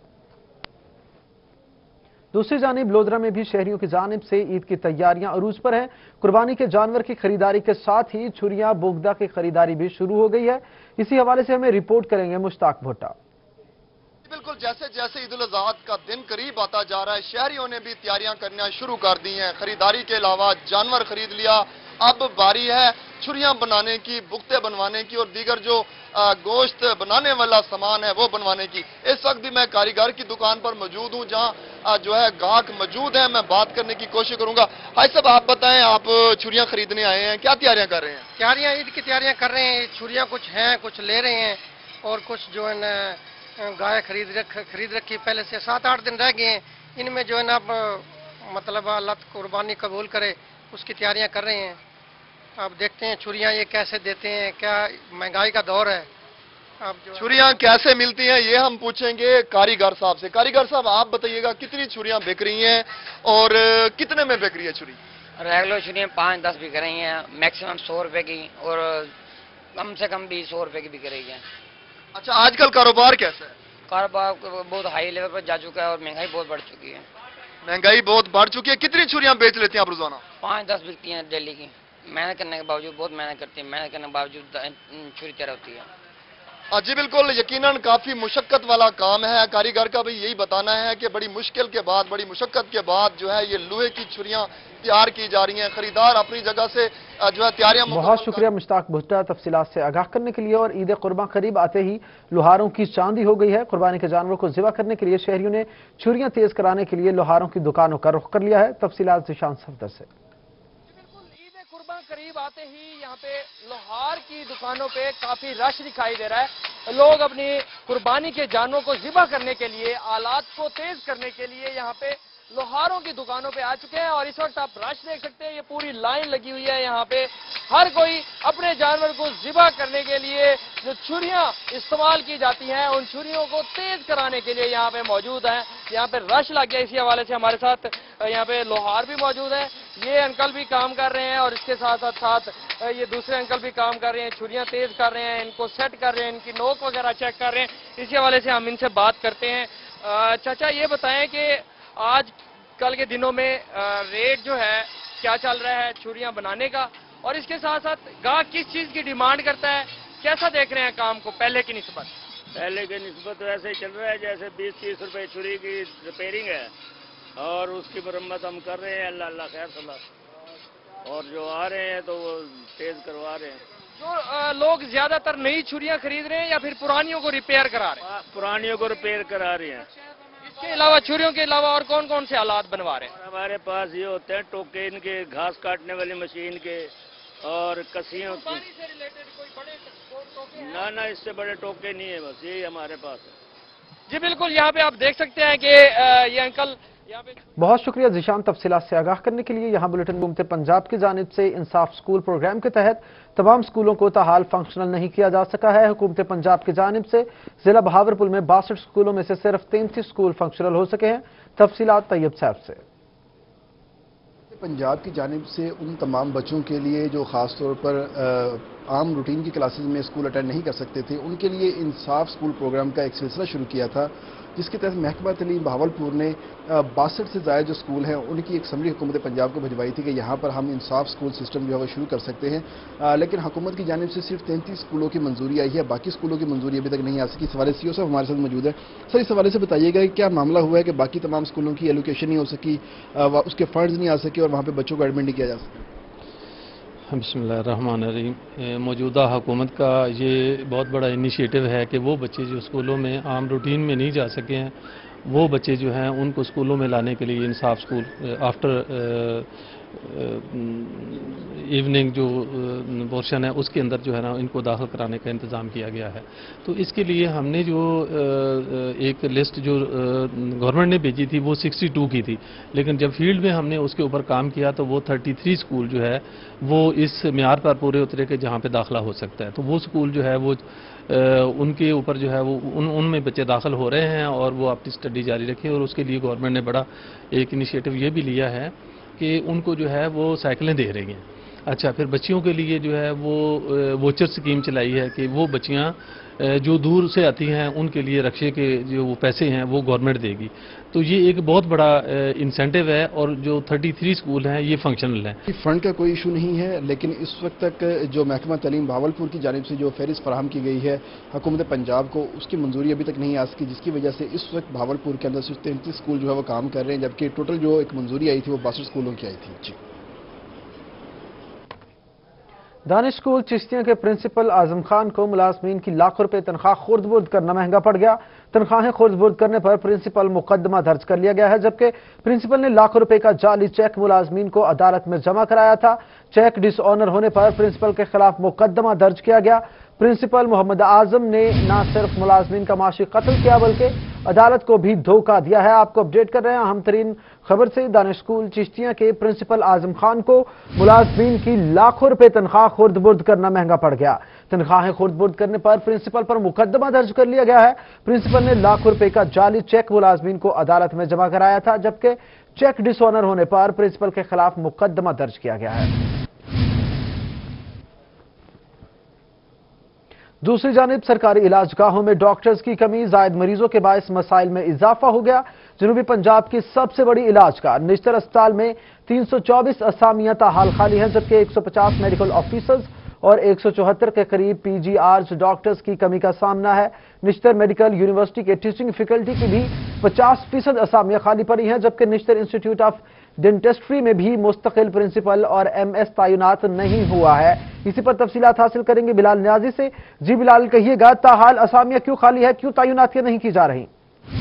[SPEAKER 1] दूसरी जानिब लोधरा में भी शहरियों की जानिब से ईद की तैयारियां अरूज पर हैं। कुर्बानी के जानवर की खरीदारी के साथ ही छुरियां, बोगदा की खरीदारी भी शुरू हो गई है। इसी हवाले से हमें रिपोर्ट करेंगे मुश्ताक भुट्टा।
[SPEAKER 13] बिल्कुल, जैसे जैसे ईद उल अज़हा का दिन करीब आता जा रहा है, शहरियों ने भी तैयारियां करना शुरू कर दी हैं। खरीदारी के अलावा जानवर खरीद लिया, अब बारी है छुरियां बनाने की, बुख्ते बनवाने की और दीगर जो गोश्त बनाने वाला सामान है वो बनवाने की। इस वक्त भी मैं कारीगर की दुकान पर मौजूद हूं, जहां जो है गाहक मौजूद है। मैं बात करने की कोशिश करूंगा। हाय साहब, आप बताएं, आप छुरियां खरीदने आए हैं, क्या तैयारियां कर रहे हैं?
[SPEAKER 14] तैयारियां ईद की तैयारियां कर रहे हैं। छुरियां कुछ हैं, कुछ ले रहे हैं, और कुछ जो है ना गाय खरीद रख खरीद रखी पहले से, सात आठ दिन रह गए हैं। इनमें जो है ना मतलब अल्लाह कुर्बानी कबूल करे उसकी तैयारियां कर रहे हैं। अब देखते हैं छुरियां ये कैसे देते हैं, क्या महंगाई का दौर है। अब
[SPEAKER 13] छुरियां कैसे मिलती हैं ये हम पूछेंगे कारीगर साहब से। कारीगर साहब, आप बताइएगा कितनी छुरियां बिक रही हैं और कितने में बिक रही है छुरी?
[SPEAKER 15] रेगुलर छुरियां पाँच दस बिक रही हैं, मैक्सिमम सौ रुपए की, और कम से कम भी सौ रुपए की बिक रही है।
[SPEAKER 13] अच्छा, आजकल कारोबार कैसा है?
[SPEAKER 15] कारोबार बहुत हाई लेवल पर जा चुका है और महंगाई बहुत बढ़ चुकी है।
[SPEAKER 13] महंगाई बहुत बढ़ चुकी है। कितनी छुरियां बेच लेते हैं आप रोजाना?
[SPEAKER 15] पाँच दस बिकती हैं डेली की। मेहनत करने के बावजूद, बहुत मेहनत करती है, मेहनत करने के बावजूद छुरी तैयार होती है।
[SPEAKER 13] जी बिल्कुल, यकीनन काफी मुशक्कत वाला काम है। कारीगर का भी यही बताना है कि बड़ी मुश्किल के बाद, बड़ी मुशक्कत के बाद जो है ये लोहे की छुरियां तैयार की जा रही हैं। खरीदार अपनी जगह से जो है तैयारियां।
[SPEAKER 1] बहुत शुक्रिया मुश्ताक भुट्टा तफसीलात से आगाह करने के लिए। और ईद कुर्बान करीब आते ही लोहारों की चांदी हो गई है। कुर्बानी के जानवरों को ज़िबा करने के लिए शहरियों ने छुरियां तेज कराने के लिए लोहारों की दुकानों का रुख कर लिया है। तफसीलात निशान सफदर से।
[SPEAKER 7] करीब आते ही यहाँ पे लोहार की दुकानों पे काफी रश दिखाई दे रहा है। लोग अपनी कुर्बानी के जानवरों को ज़िबा करने के लिए, आलात को तेज करने के लिए यहाँ पे लोहारों की दुकानों पे आ चुके हैं। और इस वक्त आप रश देख सकते हैं, ये पूरी लाइन लगी हुई है। यहाँ पे हर कोई अपने जानवर को ज़िबा करने के लिए जो छुरियां इस्तेमाल की जाती हैं, उन छुरियों को तेज कराने के लिए यहाँ पे मौजूद हैं। यहाँ पे रश लग गया। इसी हवाले से हमारे साथ यहाँ पे लोहार भी मौजूद है। ये अंकल भी काम कर रहे हैं और इसके साथ साथ साथ ये दूसरे अंकल भी काम कर रहे हैं, छुरियां तेज कर रहे हैं, इनको सेट कर रहे हैं, इनकी नोक वगैरह चेक कर रहे हैं। इसी हवाले से हम इनसे बात करते हैं। चाचा, ये बताएं कि आज कल के दिनों में रेट जो है क्या चल रहा है छुरियां बनाने का,
[SPEAKER 16] और इसके साथ साथ गाहक किस चीज की डिमांड करता है, कैसा देख रहे हैं काम को पहले की निस्बत?
[SPEAKER 17] पहले के निस्बत वैसे ही चल रहा है, जैसे बीस तीस रुपए छुरी की रिपेयरिंग है और उसकी मरम्मत हम कर रहे हैं, अल्लाह अल्लाह खैर सलाह। और जो आ रहे हैं तो वो तेज करवा रहे हैं।
[SPEAKER 16] जो आ, लोग ज्यादातर नई छुरियां खरीद रहे हैं या फिर पुरानियों को रिपेयर करा रहे हैं?
[SPEAKER 17] पुरानियों को रिपेयर करा रहे हैं।
[SPEAKER 16] इसके अलावा छुरियों के अलावा और कौन कौन से आलात बनवा रहे हैं?
[SPEAKER 17] हमारे पास ये होते हैं टोके इनके, घास काटने वाली मशीन के और कसियों की। ना ना इससे बड़े टोके नहीं है, बस यही हमारे पास है।
[SPEAKER 16] जी बिल्कुल, यहाँ पे आप देख सकते हैं कि ये अंकल यहाँ पे।
[SPEAKER 1] बहुत शुक्रिया ज़ीशान तफसीलात से आगाह करने के लिए। यहाँ बुलेटिन घूमते पंजाब की जानिब से इंसाफ स्कूल प्रोग्राम के तहत तमाम स्कूलों को ताहाल फंक्शनल नहीं किया जा सका है। हुकूमत पंजाब की जानिब से जिला बहावरपुर में बासठ स्कूलों में से सिर्फ तैंतीस स्कूल फंक्शनल हो सके हैं। तफसीलात तैयब साहब से।
[SPEAKER 18] पंजाब की जानिब से उन तमाम बच्चों के लिए जो ख़ास तौर पर आम रूटीन की क्लासेस में स्कूल अटेंड नहीं कर सकते थे, उनके लिए इंसाफ स्कूल प्रोग्राम का एक सिलसिला शुरू किया था, जिसके तहत महकमा तलीम बहावलपुर ने बासठ से ज़्यादा जो स्कूल हैं उनकी एक समरी हुकूमत पंजाब को भिजवाई थी कि यहाँ पर हम इंसाफ स्कूल सिस्टम जो है वो शुरू कर सकते हैं। आ, लेकिन हुकूमत की जानिब से सिर्फ तैंतीस स्कूलों की मंजूरी आई है, बाकी स्कूलों की मंजूरी अभी तक नहीं आ सकी। इस हवाले से साहब हमारे साथ मौजूद है। सर, इस हवाले से बताइएगा क्या मामला हुआ है कि बाकी तमाम स्कूलों की एलोकेशन नहीं हो सकी, आ, उसके फंड्स नहीं आ सके और वहाँ पर बच्चों को एडमिट नहीं किया जा सका?
[SPEAKER 19] बिस्मिल्लाहिर्रहमानिर्रहीम। मौजूदा हुकूमत का ये बहुत बड़ा इनिशिएटिव है कि वो बच्चे जो स्कूलों में आम रूटीन में नहीं जा सके हैं, वो बच्चे जो हैं उनको स्कूलों में लाने के लिए इंसाफ स्कूल आफ्टर इवनिंग जो पोर्शन है उसके अंदर जो है ना इनको दाखिल कराने का इंतज़ाम किया गया है। तो इसके लिए हमने जो एक लिस्ट जो गवर्नमेंट ने भेजी थी वो बासठ की थी, लेकिन जब फील्ड में हमने उसके ऊपर काम किया तो वो तैंतीस स्कूल जो है वो इस म्यार पर पूरे उतरे के जहाँ पे दाखिला हो सकता है। तो वो स्कूल जो है वो उनके ऊपर जो है वो उन उनमें बच्चे दाखिल हो रहे हैं और वो अपनी स्टडी जारी रखें। और उसके लिए गवर्नमेंट ने बड़ा एक इनिशिएटिव ये भी लिया है कि उनको जो है वो साइकिलें दे रही हैं। अच्छा, फिर बच्चियों के लिए जो है वो वोचर स्कीम चलाई है कि वो बच्चियां जो दूर से आती हैं उनके लिए रक्शे के जो पैसे हैं वो गवर्नमेंट देगी। तो ये एक बहुत बड़ा इंसेंटिव है और जो तैंतीस स्कूल हैं ये फंक्शनल हैं।
[SPEAKER 18] फंड का कोई इशू नहीं है, लेकिन इस वक्त तक जो महकमा तलीम बहावलपुर की जानिब से जो फहरिस्त फराहम की गई है हुकूमत पंजाब को, उसकी मंजूरी अभी तक नहीं आ सकी, जिसकी वजह से इस वक्त बहावलपुर के अंदर सिर्फ तैंतीस स्कूल जो है वो काम कर रहे हैं, जबकि टोटल जो एक मंजूरी आई थी वो बासठ स्कूलों की आई थी। जी।
[SPEAKER 1] दानिश स्कूल चिश्तिया के प्रिंसिपल आजम खान को मुलाजमीन की लाखों रुपए तनख्वाह खुर्द बुर्द करना महंगा पड़ गया। तनख्वाहें खुर्द बुर्द करने पर प्रिंसिपल मुकदमा दर्ज कर लिया गया है, जबकि प्रिंसिपल ने लाखों रुपए का जाली चेक मुलाजमीन को अदालत में जमा कराया था। चेक डिसऑनर होने पर प्रिंसिपल के खिलाफ मुकदमा दर्ज किया गया। प्रिंसिपल मोहम्मद आजम ने न सिर्फ मुलाजमीन का माशी कत्ल किया बल्कि अदालत को भी धोखा दिया है। आपको अपडेट कर रहे हैं अहम तरीन खबर से। दानिश स्कूल चिश्तिया के प्रिंसिपल आजम खान को मुलाजमीन की लाखों रुपए तनख्वाह खुर्द बुर्द करना महंगा पड़ गया। तनख्वाहें खुर्द बुर्द करने पर प्रिंसिपल पर मुकदमा दर्ज कर लिया गया है। प्रिंसिपल ने लाखों रुपए का जाली चेक मुलाजमीन को अदालत में जमा कराया था, जबकि चेक डिसऑनर होने पर प्रिंसिपल के खिलाफ मुकदमा दर्ज किया गया है। दूसरी जानिब सरकारी इलाजगाहों में डॉक्टर्स की कमी, जायद मरीजों के बायस मसाइल में इजाफा हो गया। जनूबी पंजाब की सबसे बड़ी इलाजगाह निश्तर अस्पताल में तीन सौ चौबीस असामियां ताहाल खाली हैं, जबकि एक सौ पचास मेडिकल ऑफिसर्स और एक सौ चौहत्तर के करीब पी जी आर डॉक्टर्स की कमी का सामना है। निश्तर मेडिकल यूनिवर्सिटी के टीचिंग फैकल्टी की भी पचास फीसद असामियां खाली पड़ी हैं, जबकि निश्तर इंस्टीट्यूट ऑफ डेंटिस्ट्री में भी मुस्तकिल प्रिंसिपल और एम एस तैनात नहीं हुआ है। इसी पर तफसीलात हासिल करेंगे बिलाल न्याजी से। जी बिलाल, कहिएगा ताहाल असामियां क्यों खाली है, क्यों तैनातियां नहीं की जा रही?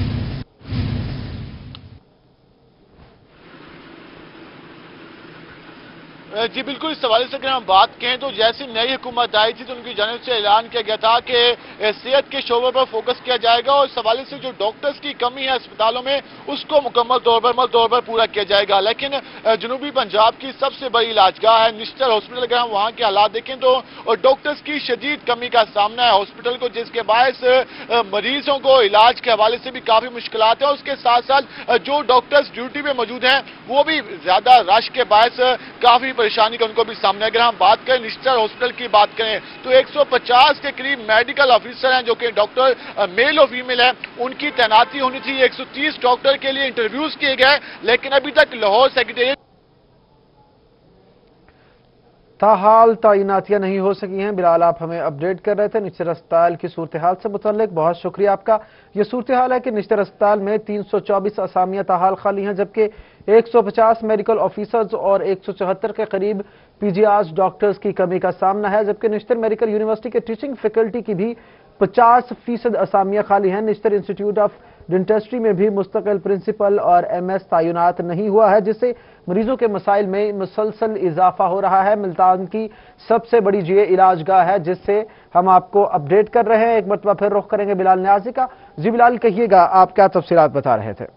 [SPEAKER 20] जी बिल्कुल, इस हवाले से अगर हम बात करें तो जैसी नई हुकूमत आई थी तो उनकी जानिब से ऐलान किया गया था कि सेहत के शोबे पर फोकस किया जाएगा और इस हवाले से जो डॉक्टर्स की कमी है अस्पतालों में उसको मुकम्मल तौर पर मुकम्मल तौर पर पूरा किया जाएगा। लेकिन जनूबी पंजाब की सबसे बड़ी इलाजगाह है निश्तर हॉस्पिटल, अगर हम वहाँ के हालात देखें तो डॉक्टर्स की शदीद कमी का सामना है हॉस्पिटल को, जिसके बायस मरीजों को इलाज के हवाले से भी काफी मुश्किलात है। उसके साथ साथ जो डॉक्टर्स ड्यूटी पे मौजूद हैं वो भी ज्यादा रश के बायस काफी परेशानी का उनको भी सामने। अगर हम बात करें निश्तर हॉस्पिटल की बात करें तो एक सौ पचास के करीब मेडिकल ऑफिसर हैं जो कि डॉक्टर मेल और फीमेल है, उनकी तैनाती होनी थी। एक सौ तीस डॉक्टर के लिए इंटरव्यूज किए गए, लेकिन अभी तक लाहौर सेक्रेटेरिएट
[SPEAKER 1] ताहाल तैनातियां नहीं हो सकी हैं। बिलाल, आप हमें अपडेट कर रहे थे निश्चित अस्पताल की सूरत हाल से मुतालिक, बहुत शुक्रिया आपका। ये सूरत हाल है कि निश्चित अस्पताल में तीन सौ चौबीस असामियां ताहाल खाली हैं, जबकि एक सौ पचास मेडिकल ऑफिसर्स और एक सौ चौहत्तर के करीब पीजीआर्स डॉक्टर्स की कमी का सामना है, जबकि निश्चित मेडिकल यूनिवर्सिटी के टीचिंग फैकल्टी की भी पचास फीसद असामियां खाली हैं। निश्चित इंस्टीट्यूट ऑफ डेंटिस्ट्री में भी मुस्तकिल प्रिंसिपल और एम एस तैनात नहीं हुआ है, जिससे मरीजों के मसाइल में मुसलसल इजाफा हो रहा है। मुल्तान की सबसे बड़ी ये इलाजगाह है जिससे हम आपको अपडेट कर रहे हैं। एक मरतबा फिर रुख करेंगे बिलाल न्याजी का। जी बिलाल, कहिएगा आप क्या तफसीलात बता रहे थे?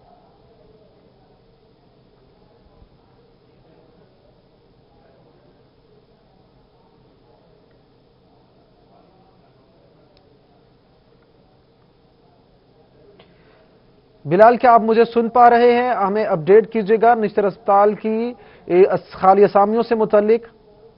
[SPEAKER 1] बिलाल, क्या आप मुझे सुन पा रहे हैं? हमें अपडेट कीजिएगा निश्चित अस्पताल की खाली असामियों से मुतालिक।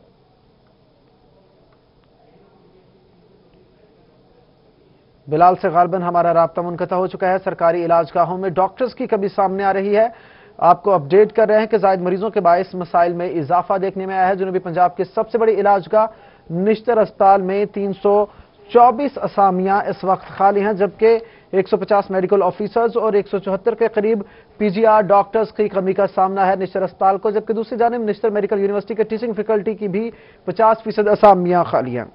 [SPEAKER 1] बिलाल से गालबन हमारा राब्ता मुनक़ता हो चुका है। सरकारी इलाजगाहों में डॉक्टर्स की कमी सामने आ रही है। आपको अपडेट कर रहे हैं कि ज़ायद मरीजों के बायस मसाइल में इजाफा देखने में आया है। जनूबी पंजाब की सबसे बड़ी इलाजगाह निश्चित अस्पताल में तीन सौ चौबीस असामियां इस वक्त खाली हैं, जबकि एक सौ पचास मेडिकल ऑफिसर्स और एक सौ चौहत्तर के करीब पीजीआर डॉक्टर्स की कमी का सामना है निश्चित अस्पताल को, जबकि दूसरी जानिब निश्चित मेडिकल यूनिवर्सिटी के टीचिंग फैकल्टी की भी पचास फीसद असामियां खाली हैं।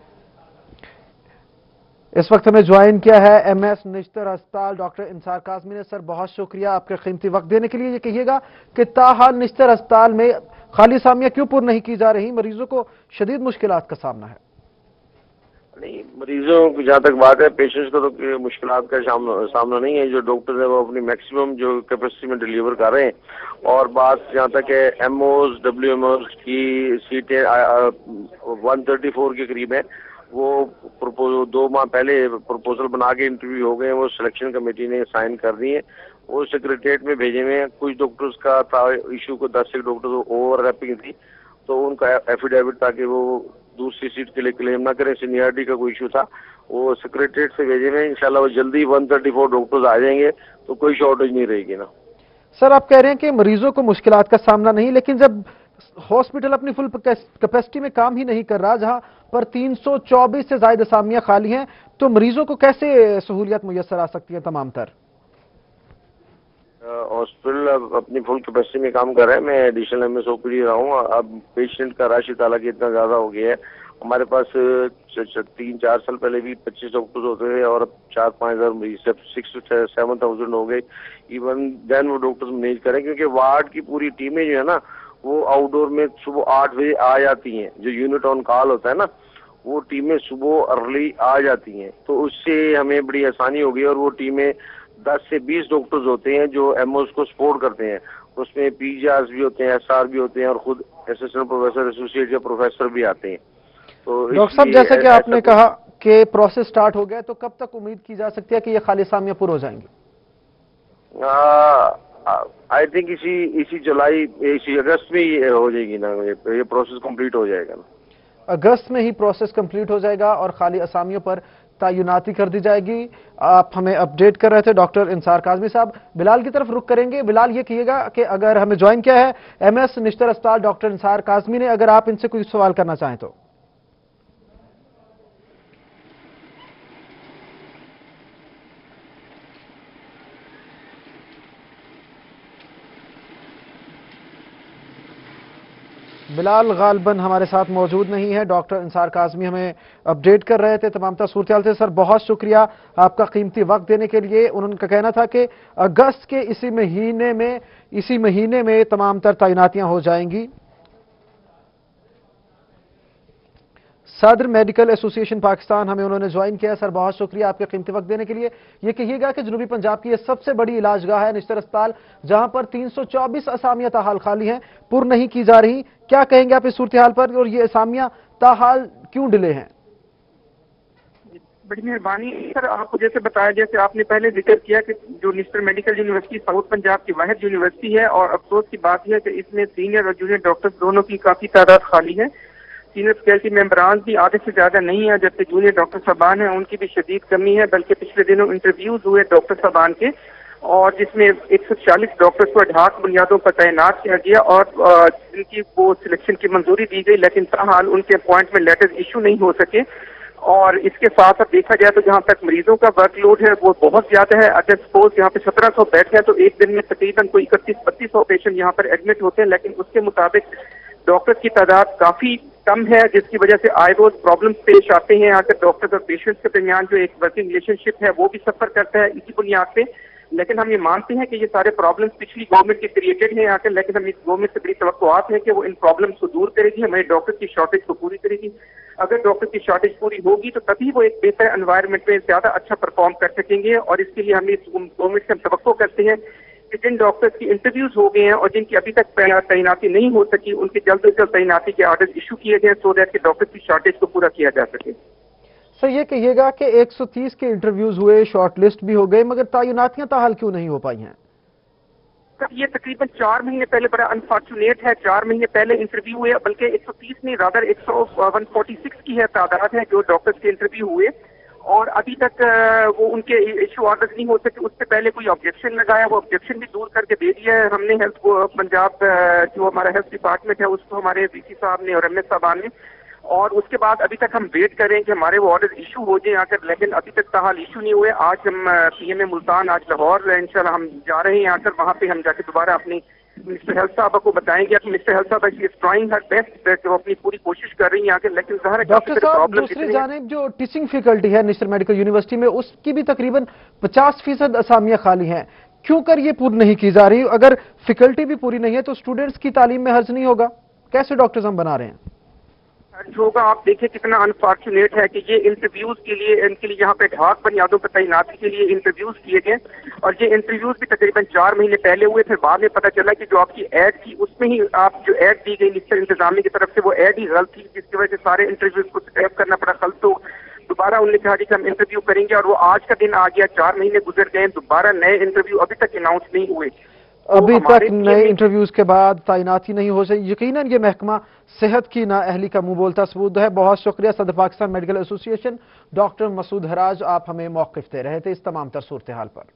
[SPEAKER 1] इस वक्त हमें ज्वाइन किया है एम एस निश्चित अस्पताल डॉक्टर इंसार काज़मी ने। सर, बहुत शुक्रिया आपके कीमती वक्त देने के लिए। ये कहिएगा कि ताहाल निश्चित अस्पताल में खाली असामियां क्यों पूर्ण नहीं की जा रही? मरीजों को शदीद मुश्किलात का सामना है।
[SPEAKER 21] नहीं, मरीजों की जहाँ तक बात है, पेशेंट्स को तो मुश्किलात का सामना नहीं है। जो डॉक्टर्स है वो अपनी मैक्सिमम जो कैपेसिटी में डिलीवर कर रहे हैं। और बात जहाँ तक है एमओज डब्ल्यू एमओज की सीटें वन थर्टी फोर के करीब है। वो प्रपोजल दो माह पहले प्रपोजल बना के इंटरव्यू हो गए हैं, वो सिलेक्शन कमेटी ने साइन कर दी है, वो सेक्रेटरीट में भेजे हुए हैं। कुछ डॉक्टर्स का था इशू को, दस एक डॉक्टर्स ओवर रैपिंग थी, तो उनका एफिडेविट ताकि वो दूसरी सीट के लिए क्लेम ना करें, सीनियरिटी का कोई इशू था, वो सेक्रेटरीट से भेजे में। इंशाल्लाह वो जल्दी एक सौ चौंतीस डॉक्टर्स आ जाएंगे तो कोई शॉर्टेज नहीं रहेगी ना।
[SPEAKER 1] सर, आप कह रहे हैं कि मरीजों को मुश्किलात का सामना नहीं, लेकिन जब हॉस्पिटल अपनी फुल कैपेसिटी में काम ही नहीं कर रहा, जहां पर तीन सौ चौबीस से ज्यादा असामियां खाली हैं, तो मरीजों को कैसे सहूलियत मुयसर आ सकती है तमाम तर?
[SPEAKER 21] हॉस्पिटल अपनी फुल कैपेसिटी में काम कर रहा है। मैं एडिशनल एम एस ओपीडी रहा हूँ। अब पेशेंट का रश हालांकि इतना ज्यादा हो गया है। हमारे पास तीन चार साल पहले भी पच्चीस डॉक्टर्स होते थे और अब चार पाँच हजार मरीज, सिक्स टू सेवन थाउजेंड हो गए। इवन देन वो डॉक्टर्स मैनेज करें, क्योंकि वार्ड की पूरी टीमें जो है ना वो आउटडोर में सुबह आठ बजे आ जाती हैं। जो यूनिट ऑन कॉल होता है ना, वो टीमें सुबह अर्ली आ जाती हैं, तो उससे हमें बड़ी आसानी हो गई। और वो टीमें दस से बीस डॉक्टर्स होते हैं जो एमओस को सपोर्ट करते हैं। उसमें पीजीआर्स भी होते हैं, एसआर भी होते हैं और खुद असिस्टेंट प्रोफेसर, एसोसिएट या प्रोफेसर भी आते हैं। तो
[SPEAKER 1] डॉक्टर साहब, जैसे कि आपने कहा कि प्रोसेस स्टार्ट हो गया, तो कब तक उम्मीद की जा सकती है कि ये खाली असामियां पूरी हो जाएंगी?
[SPEAKER 21] आई थिंक इसी इसी जुलाई इसी अगस्त में ही हो जाएगी ना, ये प्रोसेस कंप्लीट हो जाएगा ना।
[SPEAKER 1] अगस्त में ही प्रोसेस कंप्लीट हो जाएगा और खाली असामियों पर तैनाती कर दी जाएगी। आप हमें अपडेट कर रहे थे डॉक्टर इंसार काज़मी साहब। बिलाल की तरफ रुख करेंगे। बिलाल, ये कहिएगा कि अगर हमें ज्वाइन किया है एम एस निश्चित अस्पताल डॉक्टर इंसार काज़मी ने, अगर आप इनसे कोई सवाल करना चाहें तो। बिलाल गालबन हमारे साथ मौजूद नहीं है। डॉक्टर इंसार काज़मी हमें अपडेट कर रहे थे तमाम सूरत से। सर, बहुत शुक्रिया आपका कीमती वक्त देने के लिए। उनका कहना था कि अगस्त के इसी महीने में इसी महीने में तमाम तर तैनातियां हो जाएंगी। सदर मेडिकल एसोसिएशन पाकिस्तान हमें उन्होंने ज्वाइन किया। सर, बहुत शुक्रिया आपके कीमती वक्त देने के लिए। ये कहिएगा कि जनूबी पंजाब की ये सबसे बड़ी इलाजगाह है निश्चित अस्पताल, जहां पर तीन सौ चौबीस असामियां ताहाल खाली हैं, पूर्ण नहीं की जा रही। क्या कहेंगे आप इस सूरत हाल पर, और ये असामियां ताहाल क्यों डिले हैं?
[SPEAKER 22] बड़ी मेहरबानी सर। आपको जैसे बताया, जैसे आपने पहले जिक्र किया कि जो निश्चित मेडिकल यूनिवर्सिटी साउथ पंजाब की वाहिद यूनिवर्सिटी है, और अफसोस की बात यह है कि इसमें सीनियर और जूनियर डॉक्टर्स दोनों की काफी तादाद खाली है। सीनियर फैकल्टी मेंबरान भी आधे से ज्यादा नहीं है, जबकि जूनियर डॉक्टर साहबान हैं उनकी भी शदीद कमी है। बल्कि पिछले दिनों इंटरव्यूज हुए डॉक्टर साहबान के, और जिसमें एक सौ चालीस डॉक्टर्स को अढ़ाक बुनियादों पर तैनात किया गया और जिनकी वो सिलेक्शन की मंजूरी दी गई, लेकिन ताहाल उनके अपॉइंटमेंट लेटर्स इशू नहीं हो सके। और इसके साथ अब देखा जाए तो जहां तक मरीजों का वर्कलोड है वो बहुत ज्यादा है। अगर सपोज यहाँ पे सत्रह सौ बेड है तो एक दिन में तकरीबन कोई इकतीस बत्तीस सौ पेशेंट यहाँ पर एडमिट होते हैं, लेकिन उसके मुताबिक डॉक्टर्स की तादाद काफी कम है, जिसकी वजह से आए रोज प्रॉब्लम्स पेश आते हैं। अगर डॉक्टर्स और पेशेंट्स के दरमियान जो एक वर्किंग रिलेशनशिप है वो भी सफर करता है इसी बुनियाद पे। लेकिन हम ये मानते हैं कि ये सारे प्रॉब्लम्स पिछली गवर्नमेंट के क्रिएटेड हैं आकर, लेकिन हम इस गवर्नमेंट से बड़ी तवक्कुआत है कि वो इन प्रॉब्लम्स को दूर करेगी, हमारे डॉक्टर्स की शॉर्टेज को पूरी करेगी। अगर डॉक्टर की शॉर्टेज पूरी होगी तो तभी वो एक बेहतर एनवायरनमेंट में ज्यादा अच्छा परफॉर्म कर सकेंगे। और इसके लिए हम इस गवर्नमेंट से हम तवक्को करते हैं कि जिन डॉक्टर्स की इंटरव्यूज हो गए हैं और जिनकी अभी तक तैनाती नहीं हो सकी, उनकी जल्द से जल्द तैनाती के ऑर्डर इशू किए गए सो दैट कि डॉक्टर्स की शॉर्टेज को पूरा किया जा सके।
[SPEAKER 1] सर ये कहिएगा कि एक सौ तीस के इंटरव्यूज हुए, शॉर्ट लिस्ट भी हो गए, मगर तैनातियां ताहाल क्यों नहीं हो पाई हैं?
[SPEAKER 22] सर ये तकरीबन चार महीने पहले बड़ा अनफॉर्चुनेट है, चार महीने पहले इंटरव्यू हुए, बल्कि एक सौ तीस नहीं रादर एक सौ छियालीस की है तादाद है जो डॉक्टर्स के इंटरव्यू हुए और अभी तक वो उनके इशू ऑर्डर नहीं हो सके। उससे पहले कोई ऑब्जेक्शन लगाया, वो ऑब्जेक्शन भी दूर करके दे दिया है हमने। हेल्थ पंजाब जो हमारा हेल्थ डिपार्टमेंट है उसको हमारे वीसी साहब ने और एम एस साहबान ने, और उसके बाद अभी तक हम वेट कर रहे हैं कि हमारे वो ऑर्डर इशू हो जाए आकर, लेकिन अभी तक ताहाल इशू नहीं हुए। आज हम पीएम मुल्तान, आज लाहौर इंशाल्लाह हम जा रहे हैं आकर, वहाँ पे हम जाके दोबारा अपनी मिस्टर हेल्थ साहब को बताएंगे कि मिस्टर हेल्थ साहब इज ट्राइंग हर बेस्ट, वो अपनी पूरी कोशिश कर रही है आकर, लेकिन ज़ाहिर
[SPEAKER 1] डॉक्टर साहब दूसरी जानिब जो टीचिंग फैकल्टी है नेशनल मेडिकल यूनिवर्सिटी में उसकी भी तकरीबन पचास फीसद असामियां खाली हैं, क्यों कर ये पूरी नहीं की जा रही? अगर फैकल्टी भी पूरी नहीं है तो स्टूडेंट्स की तालीम में हर्ज नहीं होगा? कैसे डॉक्टर्स हम बना रहे हैं?
[SPEAKER 22] होगा आप देखिए कितना अनफॉर्चुनेट है कि ये इंटरव्यूज के लिए इनके लिए यहाँ पे ढाक बुनियादों पर तैनाती के लिए इंटरव्यूज किए गए और ये इंटरव्यूज भी तकरीबन चार महीने पहले हुए। फिर बाद में पता चला कि जो आपकी एड थी उसमें ही आप जो एड दी गई निश्चित इंतजामिया की तरफ से वो एड ही गलत थी, जिसकी वजह से सारे इंटरव्यूज को स्क्रैप करना पड़ा। कल तो दोबारा उन्होंने कहा कि हम इंटरव्यू करेंगे और वो आज का दिन आ गया, चार महीने गुजर गए, दोबारा नए इंटरव्यू अभी तक अनाउंस नहीं हुए।
[SPEAKER 1] अभी तक नए इंटरव्यूज के बाद तैनाती नहीं हो सकी। यकीनन ये महकमा सेहत की नाअहली का मुंह बोलता सबूत है। बहुत शुक्रिया सदर Pakistan medical association doctor Masood Haraj, आप हमें मौक़िफ़ दे रहे थे इस तमाम तर सूरत हाल पर।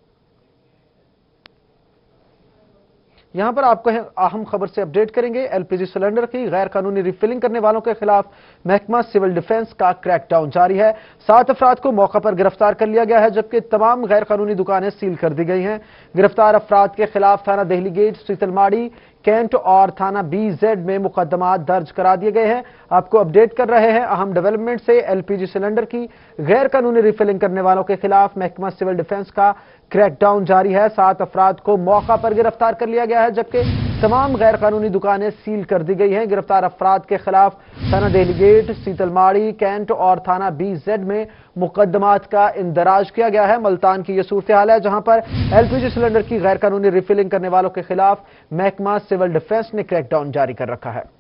[SPEAKER 1] यहां पर आपको अहम खबर से अपडेट करेंगे। एलपीजी सिलेंडर की गैर कानूनी रिफिलिंग करने वालों के खिलाफ महकमा सिविल डिफेंस का क्रैकडाउन जारी है। सात अफराद को मौका पर गिरफ्तार कर लिया गया है, जबकि तमाम गैर कानूनी दुकानें सील कर दी गई हैं। गिरफ्तार अफराद के खिलाफ थाना देहली गेट, सीतलमाड़ी, कैंट और थाना बी जेड में मुकदमा दर्ज करा दिए गए हैं। आपको अपडेट कर रहे हैं अहम डेवलपमेंट से। एलपीजी सिलेंडर की गैर कानूनी रिफिलिंग करने वालों के खिलाफ महकमा सिविल डिफेंस का क्रैकडाउन जारी है। सात अफराद को मौका पर गिरफ्तार कर लिया गया है, जबकि तमाम गैर कानूनी दुकानें सील कर दी गई हैं। गिरफ्तार अफराद के खिलाफ थाना देहली गेट, सीतलमाड़ी, कैंट और थाना बी जेड में मुकदमात का इंदराज किया गया है। मुल्तान की यह सूरत हाल है जहां पर एलपीजी सिलेंडर की गैर कानूनी रिफिलिंग करने वालों के खिलाफ महकमा सिविल डिफेंस ने क्रैकडाउन जारी कर रखा है।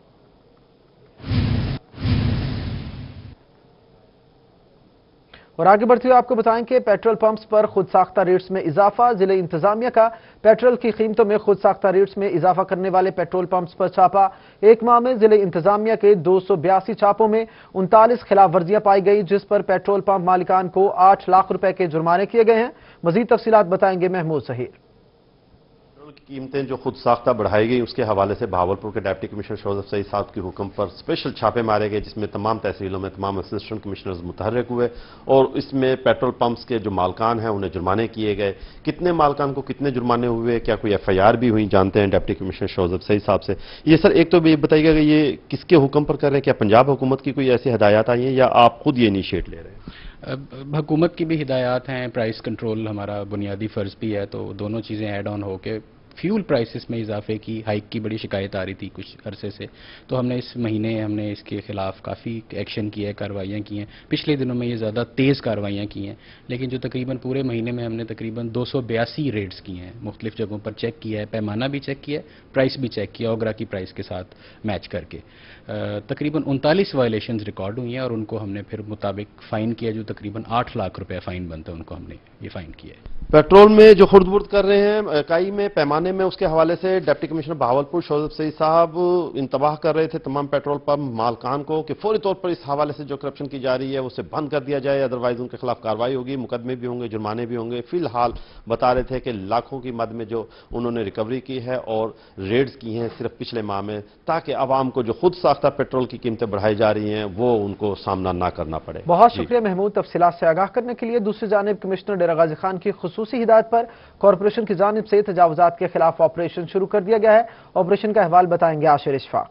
[SPEAKER 1] और आगे बढ़ते हुए आपको बताएं कि पेट्रोल पंप्स पर खुद साख्ता रेट्स में इजाफा। जिले इंतजामिया का पेट्रोल की कीमतों में खुद साख्ता रेट्स में इजाफा करने वाले पेट्रोल पंप्स पर छापा। एक माह में जिले इंतजामिया के दो सौ बयासी छापों में उनतालीस खिलाफ वर्जियां पाई गई, जिस पर पेट्रोल पंप मालिकान को आठ लाख रुपए के जुर्माने किए गए हैं। मजीद तफसीलात बताएंगे महमूद सहीर।
[SPEAKER 3] कीमतें जो खुद साख्ता बढ़ाई गई उसके हवाले से भावलपुर के डिप्टी कमिश्नर शोजफ सईद साहब के हुक्म पर स्पेशल छापे मारे गए, जिसमें तमाम तहसीलों में तमाम असिस्टेंट कमिश्नर्स मुतहर्रिक हुए और इसमें पेट्रोल पंप्स के जो मालकान हैं उन्हें जुर्माने किए गए। कितने मालकान को कितने जुर्माने हुए, क्या कोई एफ आई आर भी हुई, जानते हैं डिप्टी कमिश्नर शोजफ सईद साहब से। ये सर एक तो भी बताइएगा कि ये किसके हुक्म पर कर रहे हैं? क्या पंजाब हुकूमत की कोई ऐसी हदायत आई है या आप खुद ये इनिशिएट ले रहे हैं?
[SPEAKER 6] हुकूमत की भी हिदायत हैं, प्राइस कंट्रोल हमारा बुनियादी फ़र्ज भी है, तो दोनों चीज़ें ऐड ऑन होकर फ्यूल प्राइसेस में इजाफे की हाइक की बड़ी शिकायत आ रही थी कुछ अरसे से, तो हमने इस महीने हमने इसके खिलाफ काफ़ी एक्शन किया है, कार्रवाइयाँ की हैं। पिछले दिनों में ये ज़्यादा तेज़ कार्रवाइयाँ की हैं, लेकिन जो तकरीबन पूरे महीने में हमने तकरीबन दो सौ बयासी रेट्स किए हैं, मुख्तलिफ जगहों पर चेक किया है, पैमाना भी चेक किया है, प्राइस भी चेक किया, ओगरा की प्राइस के साथ मैच करके तकरीबन उनतालीस वायलेशंस रिकॉर्ड हुई हैं और उनको हमने फिर मुताबिक फ़ाइन किया, जो तकरीबन आठ लाख रुपये फ़ाइन बनता है उनको हमने ये फ़ाइन किया है।
[SPEAKER 3] पेट्रोल में जो खुर्द-बुर्द कर रहे हैं इकाई में पैमाने में, उसके हवाले से डिप्टी कमिश्नर बहावलपुर शोजब सईद साहब इंतबाह कर रहे थे तमाम पेट्रोल पंप मालकान को कि फौरी तौर पर इस हवाले से जो करप्शन की जा रही है उसे बंद कर दिया जाए, अदरवाइज उनके खिलाफ कार्रवाई होगी, मुकदमे भी होंगे, जुर्माने भी होंगे। फिलहाल बता रहे थे कि लाखों की मद में जो उन्होंने रिकवरी की है और रेड्स की हैं सिर्फ पिछले माह में, ताकि आवाम को जो खुद साख्ता पेट्रोल की कीमतें बढ़ाई जा रही हैं वो उनको सामना ना करना पड़े।
[SPEAKER 1] बहुत शुक्रिया महमूद, तफसीलात से आगाह करने के लिए। दूसरी जानिब कमिश्नर डेरा गाजी खान की खुसूसी हिदायत पर कॉरपोरेशन की जानिब से तजावुजात के खिलाफ ऑपरेशन शुरू कर दिया गया है। ऑपरेशन का अहवाल बताएंगे आशिर इशफाक।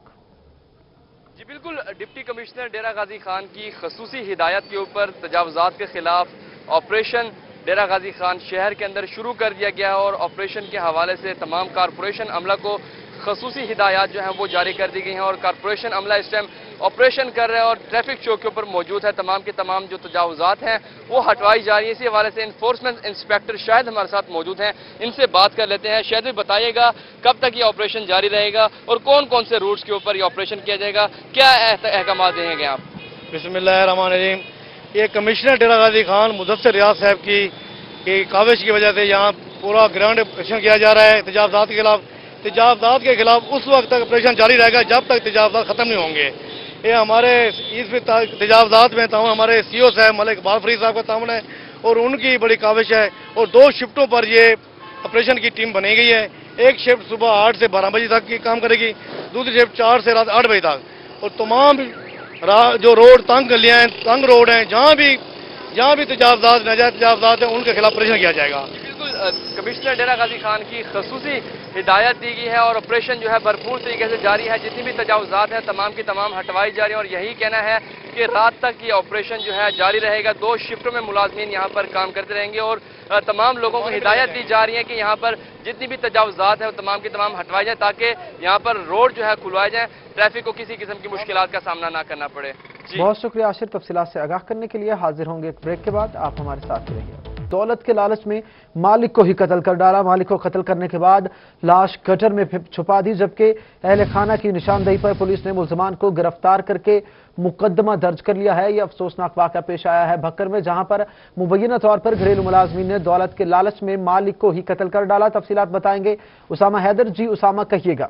[SPEAKER 16] जी बिल्कुल, डिप्टी कमिश्नर डेरा गाजी खान की खसूसी हिदायत के ऊपर तजावुजात के खिलाफ ऑपरेशन डेरा गाजी खान शहर के अंदर शुरू कर दिया गया है और ऑपरेशन के हवाले से तमाम कारपोरेशन अमला को खसूसी हिदायत जो है वो जारी कर दी गई हैं और कारपोरेशन अमला इस टाइम ऑपरेशन कर रहे हैं और ट्रैफिक चौकियों पर मौजूद है। तमाम के तमाम जो तजावुजात हैं वो हटवाई जा रही है। इसी हवाले से इन्फोर्समेंट इंस्पेक्टर शायद हमारे साथ मौजूद हैं, इनसे बात कर लेते हैं। शायद भी बताइएगा कब तक ये ऑपरेशन जारी रहेगा और कौन कौन से रूट्स के ऊपर ये ऑपरेशन किया जाएगा, क्या अहकाम देंगे आप?
[SPEAKER 5] बिस्मिल्लाहिर्रहमानिर्रहीम। ये कमिश्नर डेरा गाजी खान मुदस्सिर रियाज साहब की, की काविश की वजह से यहाँ पूरा ग्रांड ऑपरेशन किया जा रहा है तजावुजात के खिलाफ। तजावुजात के खिलाफ उस वक्त तक ऑपरेशन जारी रहेगा जब तक तजावुजात खत्म नहीं होंगे। ये हमारे इस तजावुजात में ताउन हमारे सी ओ साहब मलिक इकबाल फरीद साहब का ताउन है और उनकी बड़ी काविश है और दो शिफ्टों पर ये ऑपरेशन की टीम बनी गई है। एक शिफ्ट सुबह आठ से बारह बजे तक की काम करेगी, दूसरी शिफ्ट चार से रात आठ बजे तक। और तमाम जो रोड तंग गलियाँ हैं, तंग रोड हैं, जहाँ भी जहाँ भी तजावुजात नाजायज तजावुजात हैं उनके खिलाफ ऑपरेशन किया जाएगा।
[SPEAKER 16] बिल्कुल, कमिश्नर डेरा गाजी खान की खसूसी हिदायत दी गई है और ऑपरेशन जो है भरपूर तरीके से जारी है। जितनी भी तजावुजात हैं तमाम की तमाम हटवाई जा रही है और यही कहना है कि रात तक ये ऑपरेशन जो है जारी रहेगा। दो शिफ्टों में मुलाजमीन यहाँ पर काम करते रहेंगे और तमाम लोगों को हिदायत दी जा रही है कि यहाँ पर जितनी भी तजावुजात है वो तमाम की तमाम हटवाई जाए ताकि यहाँ पर रोड जो है खुलवाए जाए, ट्रैफिक को किसी किस्म की मुश्किलात का सामना ना करना पड़े।
[SPEAKER 1] बहुत शुक्रिया आशिर, तफसीलात से आगाह करने के लिए। हाजिर होंगे एक ब्रेक के बाद, आप हमारे साथ रहिए। दौलत के लालच में मालिक को ही कत्ल कर डाला। मालिक को कत्ल करने के बाद लाश गटर में छुपा दी, जबकि अहले खाना की निशानदेही पर पुलिस ने मुल्जिमान को गिरफ्तार करके मुकदमा दर्ज कर लिया है। यह अफसोसनाक वाक़या पेश आया है भक्कर में, जहां पर मुबैना तौर पर घरेलू मुलाजमीन ने दौलत के लालच में मालिक को ही कत्ल कर डाला। तफसीलात बताएंगे उसामा हैदर। जी उसामा, कहिएगा।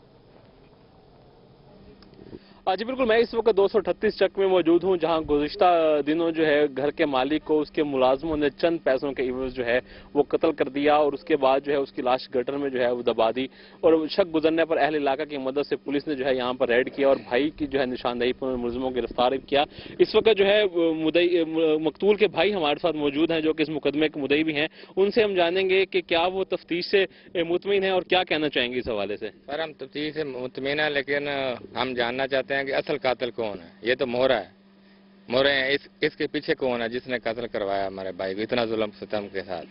[SPEAKER 8] जी बिल्कुल, मैं इस वक्त दो सौ अठतीस चक में मौजूद हूं, जहां गुज़िश्ता दिनों जो है घर के मालिक को उसके मुलाजमों ने चंद पैसों के इवज जो है वो कत्ल कर दिया और उसके बाद जो है उसकी लाश गटर में जो है वो दबा दी। और शक गुजरने पर अहले इलाका की मदद से पुलिस ने जो है यहाँ पर रेड किया और भाई की जो है निशानदेही पर मुलजिमों को गिरफ्तार किया। इस वक्त जो है मुदई मकतूल के भाई हमारे साथ मौजूद हैं जो कि इस मुकदमे के मुदई भी हैं। उनसे हम जानेंगे कि क्या वो तफ्तीश से मुतमिन है और क्या कहना चाहेंगे इस हवाले से।
[SPEAKER 23] सर, हम तफ्तीश से मुतमिन है, लेकिन हम जानना चाहते हैं कि असल कातिल कौन है। ये तो मोहरा है, मोहरे हैं, इस इसके पीछे कौन है जिसने कत्ल करवाया हमारे भाई को इतना जुल्म सितम के साथ।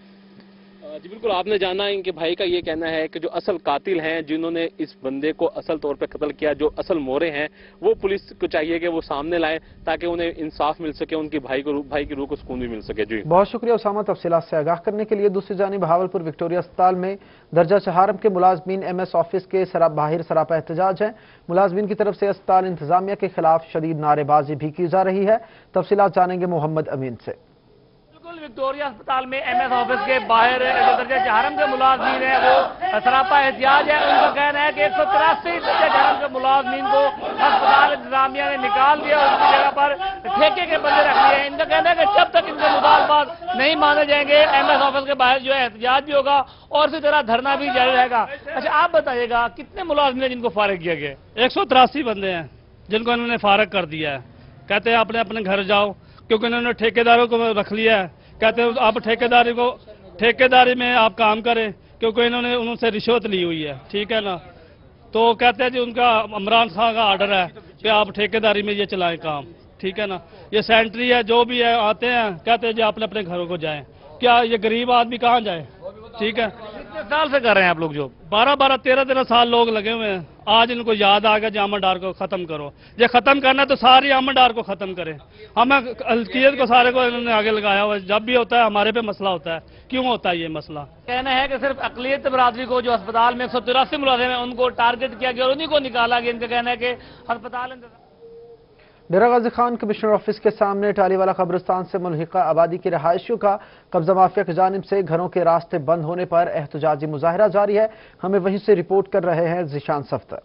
[SPEAKER 8] जी बिल्कुल, आपने जाना है इनके भाई का ये कहना है कि जो असल कातिल हैं जिन्होंने इस बंदे को असल तौर पे कत्ल किया, जो असल मोहरे हैं, वो पुलिस को चाहिए कि वो सामने लाए ताकि उन्हें इंसाफ मिल सके, उनकी भाई को भाई की रूह को सुकून भी मिल सके। जी
[SPEAKER 1] बहुत शुक्रिया उसामा, तफसीलात से आगाह करने के लिए। दूसरी जानिब बहावलपुर विक्टोरिया अस्पताल में दर्जा चहारम के मुलाजमीन एम एस ऑफिस के सरा बाहर सरापा एहतजाज है। मुलाजमीन की तरफ से अस्पताल इंतजामिया के खिलाफ शदीद नारेबाजी भी की जा रही है। तफसीलात जानेंगे मोहम्मद अमीन से।
[SPEAKER 9] विक्टोरिया अस्पताल में एम एस ऑफिस के बाहर जो दर्जा चहारम के मुलाजमीन है वो सरापा एहतियाज है। उनका कहना है कि एक सौ तिरासी दर्जा चहारम के मुलाजमीन को अस्पताल इंतजामिया ने निकाल दिया और उसकी जगह पर ठेके के बंदे रख लिए हैं। इनका कहना है कि जब तक इनके मुतालबात नहीं माने जाएंगे एम एस ऑफिस के बाहर जो है एहतजाज भी होगा और इसी तरह धरना भी जारी रहेगा। अच्छा, आप बताइएगा कितने मुलाजमीन है जिनको फारिग किया गया?
[SPEAKER 24] एक सौ तिरासी बंदे हैं जिनको इन्होंने फारिग कर दिया है। कहते हैं अपने अपने घर जाओ, क्योंकि इन्होंने ठेकेदारों को रख लिया है। कहते हैं आप ठेकेदारी को ठेकेदारी में आप काम करें, क्योंकि इन्होंने उनसे रिश्वत ली हुई है, ठीक है ना। तो कहते हैं जी उनका इमरान खान का आर्डर है कि आप ठेकेदारी में ये चलाएं काम, ठीक है ना। ये सेंट्री है, जो भी है आते हैं कहते हैं जी अपने अपने घरों को जाएं। क्या ये गरीब आदमी कहाँ जाए, ठीक है।
[SPEAKER 9] कितने साल से कर रहे हैं आप लोग जो?
[SPEAKER 24] बारह बारह तेरह तेरह साल लोग लगे हुए हैं। आज इनको याद आ गया जामन डार को खत्म करो। ये खत्म करना तो सारी आमन डार को खत्म करें। हमें अलकियत को सारे को इन्होंने आगे लगाया हुआ। जब भी होता है हमारे पे मसला होता है। क्यों होता है ये मसला?
[SPEAKER 9] कहना है कि सिर्फ अकलियत बरादरी को जो अस्पताल में एक सौ तिरासी मुलाजिम है उनको टारगेट किया गया और उन्हीं को निकाला गया। इनका कहना है कि अस्पताल
[SPEAKER 1] डेरा गाजी खान कमिश्नर ऑफिस के सामने टालीवाला कब्रिस्तान से मुल्हिका आबादी की रहायशियों का कब्जा माफिया की जानिब से घरों के रास्ते बंद होने पर एहतजाजी मुजाहिरा जारी है। हमें वहीं से रिपोर्ट कर रहे हैं जिशान सफ्तर।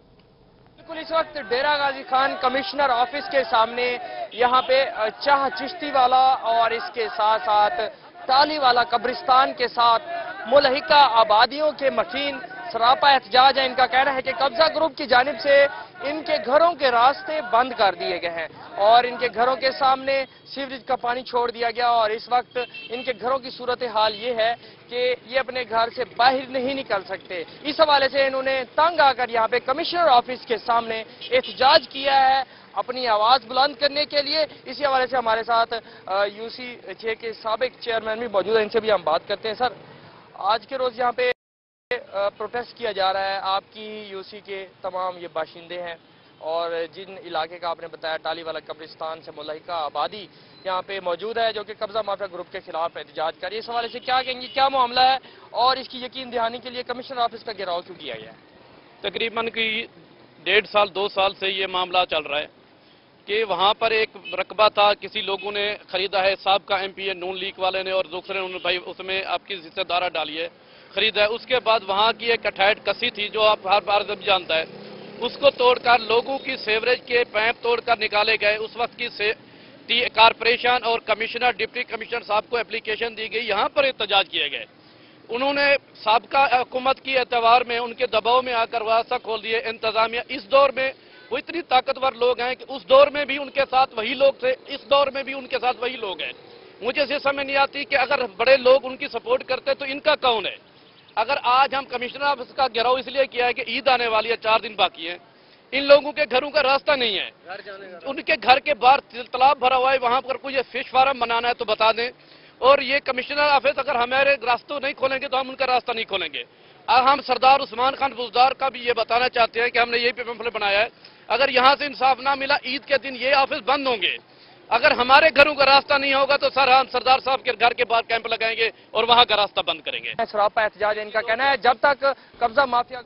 [SPEAKER 16] बिल्कुल इस वक्त डेरा गाजी खान कमिश्नर ऑफिस के सामने यहाँ पे चाह चिश्ती वाला और इसके साथ साथ टालीवाला कब्रिस्तान के साथ मुल्हिका आबादियों के मकीन सरापा एहतजाज है। इनका कहना है कि कब्जा ग्रुप की जानिब से इनके घरों के रास्ते बंद कर दिए गए हैं और इनके घरों के सामने सीवरेज का पानी छोड़ दिया गया और इस वक्त इनके घरों की सूरत हाल ये है कि ये अपने घर से बाहर नहीं निकल सकते। इस हवाले से इन्होंने तंग आकर यहाँ पे कमिश्नर ऑफिस के सामने एहतजाज किया है अपनी आवाज बुलंद करने के लिए। इसी हवाले से हमारे साथ यूसी छह के साबिक चेयरमैन भी मौजूद है, इनसे भी हम बात करते हैं। सर, आज के रोज यहाँ पे प्रोटेस्ट किया जा रहा है, आपकी यूसी के तमाम ये बाशिंदे हैं और जिन इलाके का आपने बताया टालीवाला कब्रिस्तान से मुल्हिका आबादी यहाँ पे मौजूद है जो कि कब्जा माफिया ग्रुप के खिलाफ एहतजाज कर रही है। इस हवाले से क्या कहेंगे, क्या मामला है और इसकी यकीन दहानी के लिए कमिश्नर ऑफिस का घेराव क्यों किया गया है?
[SPEAKER 2] तकरीबन की डेढ़ साल दो साल से ये मामला चल रहा है कि वहाँ पर एक रकबा था, किसी लोगों ने खरीदा है, साहब का M P A Noon league वाले ने और दूसरे ने भाई उसमें आपकी हिस्सेदारा डाली है, खरीदा है। उसके बाद वहाँ की एक अटैच कसी थी जो आप हर बार जब जानता है, उसको तोड़कर लोगों की सेवरेज के पैप तोड़कर निकाले गए। उस वक्त की से कारपोरेशन और कमिश्नर डिप्टी कमिश्नर साहब को एप्लीकेशन दी गई, यहाँ पर एहतजाज किए गए। उन्होंने साबका हुकूमत की एतवार में उनके दबाव में आकर रास्ता खोल दिए। इंतजामिया इस दौर में वो इतनी ताकतवर लोग हैं कि उस दौर में भी उनके साथ वही लोग थे, इस दौर में भी उनके साथ वही लोग हैं। मुझे ये समझ नहीं आती कि अगर बड़े लोग उनकी सपोर्ट करते तो इनका कौन है। अगर आज हम कमिश्नर ऑफिस का घेराव इसलिए किया है कि ईद आने वाली है, चार दिन बाकी है, इन लोगों के घरों का रास्ता नहीं है, उनके घर के बाहर तालाब भरा हुआ है, वहां पर कोई फिश फार्म बनाना है तो बता दें। और ये कमिश्नर ऑफिस अगर हमारे रास्तों नहीं खोलेंगे तो हम उनका रास्ता नहीं खोलेंगे। हम सरदार उस्मान खान बुजदार का भी ये बताना चाहते हैं कि हमने यही पेपर बनाया है, अगर यहाँ से इंसाफ ना मिला ईद के दिन ये ऑफिस बंद होंगे। अगर हमारे घरों का रास्ता नहीं होगा तो सर हम सरदार साहब के घर के बाहर कैंप लगाएंगे और वहां का रास्ता बंद करेंगे।
[SPEAKER 16] सरापा एहतजाज इनका कहना है जब तक कब्जा माफिया।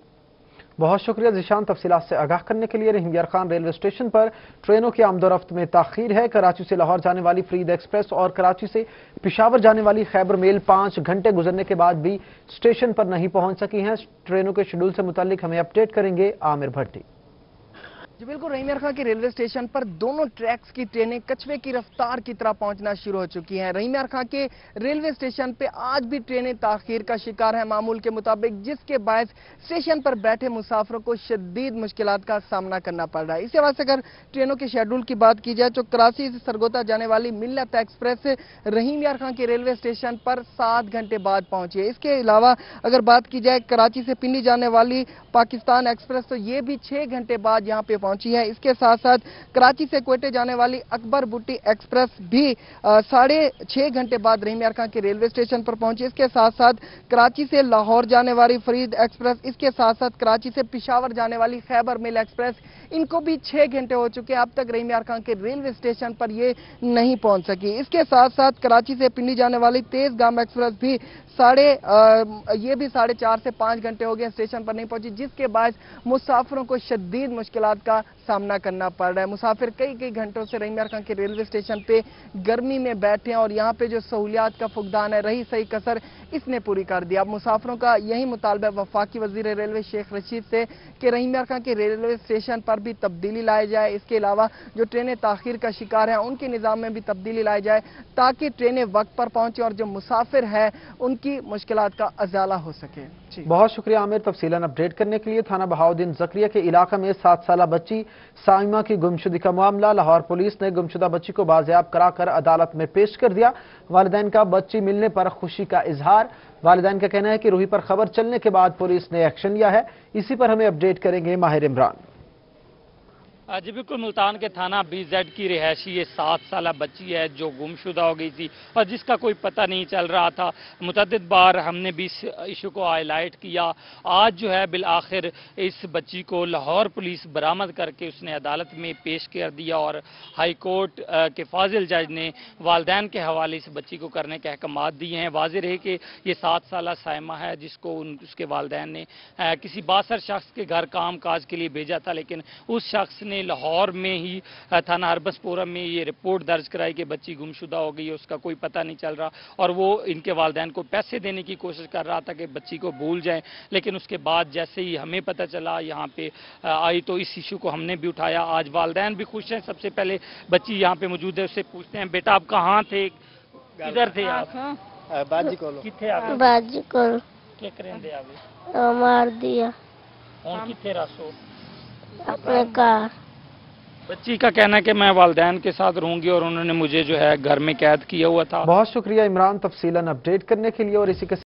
[SPEAKER 1] बहुत शुक्रिया जिशान, तफसीलात से आगाह करने के लिए। रहीम यार खान रेलवे स्टेशन पर ट्रेनों की आमदोरफ्त में ताखीर है। कराची से लाहौर जाने वाली फरीद एक्सप्रेस और कराची से पिशावर जाने वाली खैबर मेल पाँच घंटे गुजरने के बाद भी स्टेशन पर नहीं पहुंच सकी हैं। ट्रेनों के शेड्यूल से मुतालिक हमें अपडेट करेंगे आमिर भट्टी।
[SPEAKER 7] जी बिल्कुल, रहीम यार खान के रेलवे स्टेशन पर दोनों ट्रैक्स की ट्रेनें कछुए की रफ्तार की तरह पहुंचना शुरू हो चुकी हैं। रहीम यार खान के रेलवे स्टेशन पे आज भी ट्रेनें ताखीर का शिकार है मामूल के मुताबिक, जिसके बायस स्टेशन पर बैठे मुसाफिरों को शदीद मुश्किलात का सामना करना पड़ रहा है। इसी वजह से अगर ट्रेनों के शेड्यूल की बात की जाए तो कराची से सरगोदा जाने वाली मिल्लत एक्सप्रेस रहीम यार खान के रेलवे स्टेशन पर सात घंटे बाद पहुंची है। इसके अलावा अगर बात की जाए कराची से पिंडी जाने वाली पाकिस्तान एक्सप्रेस तो ये भी छह घंटे बाद यहाँ पे पहुंची है। इसके साथ साथ कराची से क्वेटे जाने वाली अकबर बुट्टी एक्सप्रेस भी साढ़े छह घंटे बाद रहीम यार खान के रेलवे स्टेशन पर पहुंची। इसके साथ साथ कराची से लाहौर जाने वाली फरीद एक्सप्रेस, इसके साथ साथ कराची से पिशावर जाने वाली खैबर मेल एक्सप्रेस, इनको भी छह घंटे हो चुके हैं, अब तक रहीम यार खान के रेलवे स्टेशन पर ये नहीं पहुंच सकी। इसके साथ साथ कराची से पिंडी जाने वाली तेज गाम एक्सप्रेस भी साढ़े ये भी साढ़े चार से पाँच घंटे हो गए स्टेशन पर नहीं पहुंची, जिसके बाद मुसाफिरों को शदीद मुश्किलात का सामना करना पड़ रहा है। मुसाफिर कई कई घंटों से रहीम यार खान के रेलवे स्टेशन पे गर्मी में बैठे हैं और यहाँ पे जो सहूलियात का फुकदान है, रही सही कसर इसने पूरी कर दिया। अब मुसाफिरों का यही मुतालबा वफाकी वजीर रेलवे शेख रशीद से कि रहीम यार खान के रेलवे स्टेशन पर भी तब्दीली लाई जाए। इसके अलावा जो ट्रेनें ताखीर का शिकार हैं उनके निज़ाम में भी तब्दीली लाई जाए ताकि ट्रेनें वक्त पर पहुंचे और जो मुसाफिर है उनकी मुश्किलात का अजाला हो सके।
[SPEAKER 1] बहुत शुक्रिया आमिर, तफसीलन अपडेट करने के लिए। थाना बहाउद्दीन जकरिया के इलाका में सात साल बच्ची साइमा की गुमशुदगी का मामला, लाहौर पुलिस ने गुमशुदा बच्ची को बाजियाब कराकर अदालत में पेश कर दिया। वालिदैन का बच्ची मिलने पर खुशी का इजहार। वालिदैन का कहना है कि रोही पर खबर चलने के बाद पुलिस ने एक्शन लिया है। इसी पर हमें अपडेट करेंगे माहिर इमरान।
[SPEAKER 10] जी बिल्कुल, मुल्तान के थाना बी जेड की रिहायशी ये सात साल बच्ची है जो गुमशुदा हो गई थी और जिसका कोई पता नहीं चल रहा था। मुतअद्दिद बार हमने भी इस इशू को हाईलाइट किया। आज जो है बिल आखिर इस बच्ची को लाहौर पुलिस बरामद करके उसने अदालत में पेश कर दिया और हाई कोर्ट के फाजिल जज ने वालिदैन के हवाले इस बच्ची को करने के अहकाम दिए हैं। वाज़ेह है कि ये सात साल साइमा है जिसको उन उसके वालिदैन ने किसी बासर शख्स के घर काम काज के लिए भेजा था, लेकिन उस शख्स ने ने लाहौर में ही थाना हरबसपुरा में ये रिपोर्ट दर्ज कराई कि बच्ची गुमशुदा हो गई है, उसका कोई पता नहीं चल रहा, और वो इनके वालिदैन को पैसे देने की कोशिश कर रहा था कि बच्ची को भूल जाएं। लेकिन उसके बाद जैसे ही हमें पता चला यहाँ पे आई तो इस इशू को हमने भी उठाया। आज वालिदैन भी खुश हैं। सबसे पहले बच्ची यहाँ पे मौजूद है, उससे पूछते हैं, बेटा आप कहाँ थे, किधर थे आप?
[SPEAKER 7] बाजी को
[SPEAKER 10] किथे आ गए?
[SPEAKER 7] बाजी को
[SPEAKER 10] क्या करेंगे आगे?
[SPEAKER 7] मार दिया
[SPEAKER 10] और किथे रसो
[SPEAKER 7] अपने कार।
[SPEAKER 10] बच्ची का कहना है कि मैं वालिदैन के साथ रहूंगी और उन्होंने मुझे जो है घर में कैद किया हुआ था।
[SPEAKER 1] बहुत शुक्रिया इमरान तफसीलन अपडेट करने के लिए। और इसी के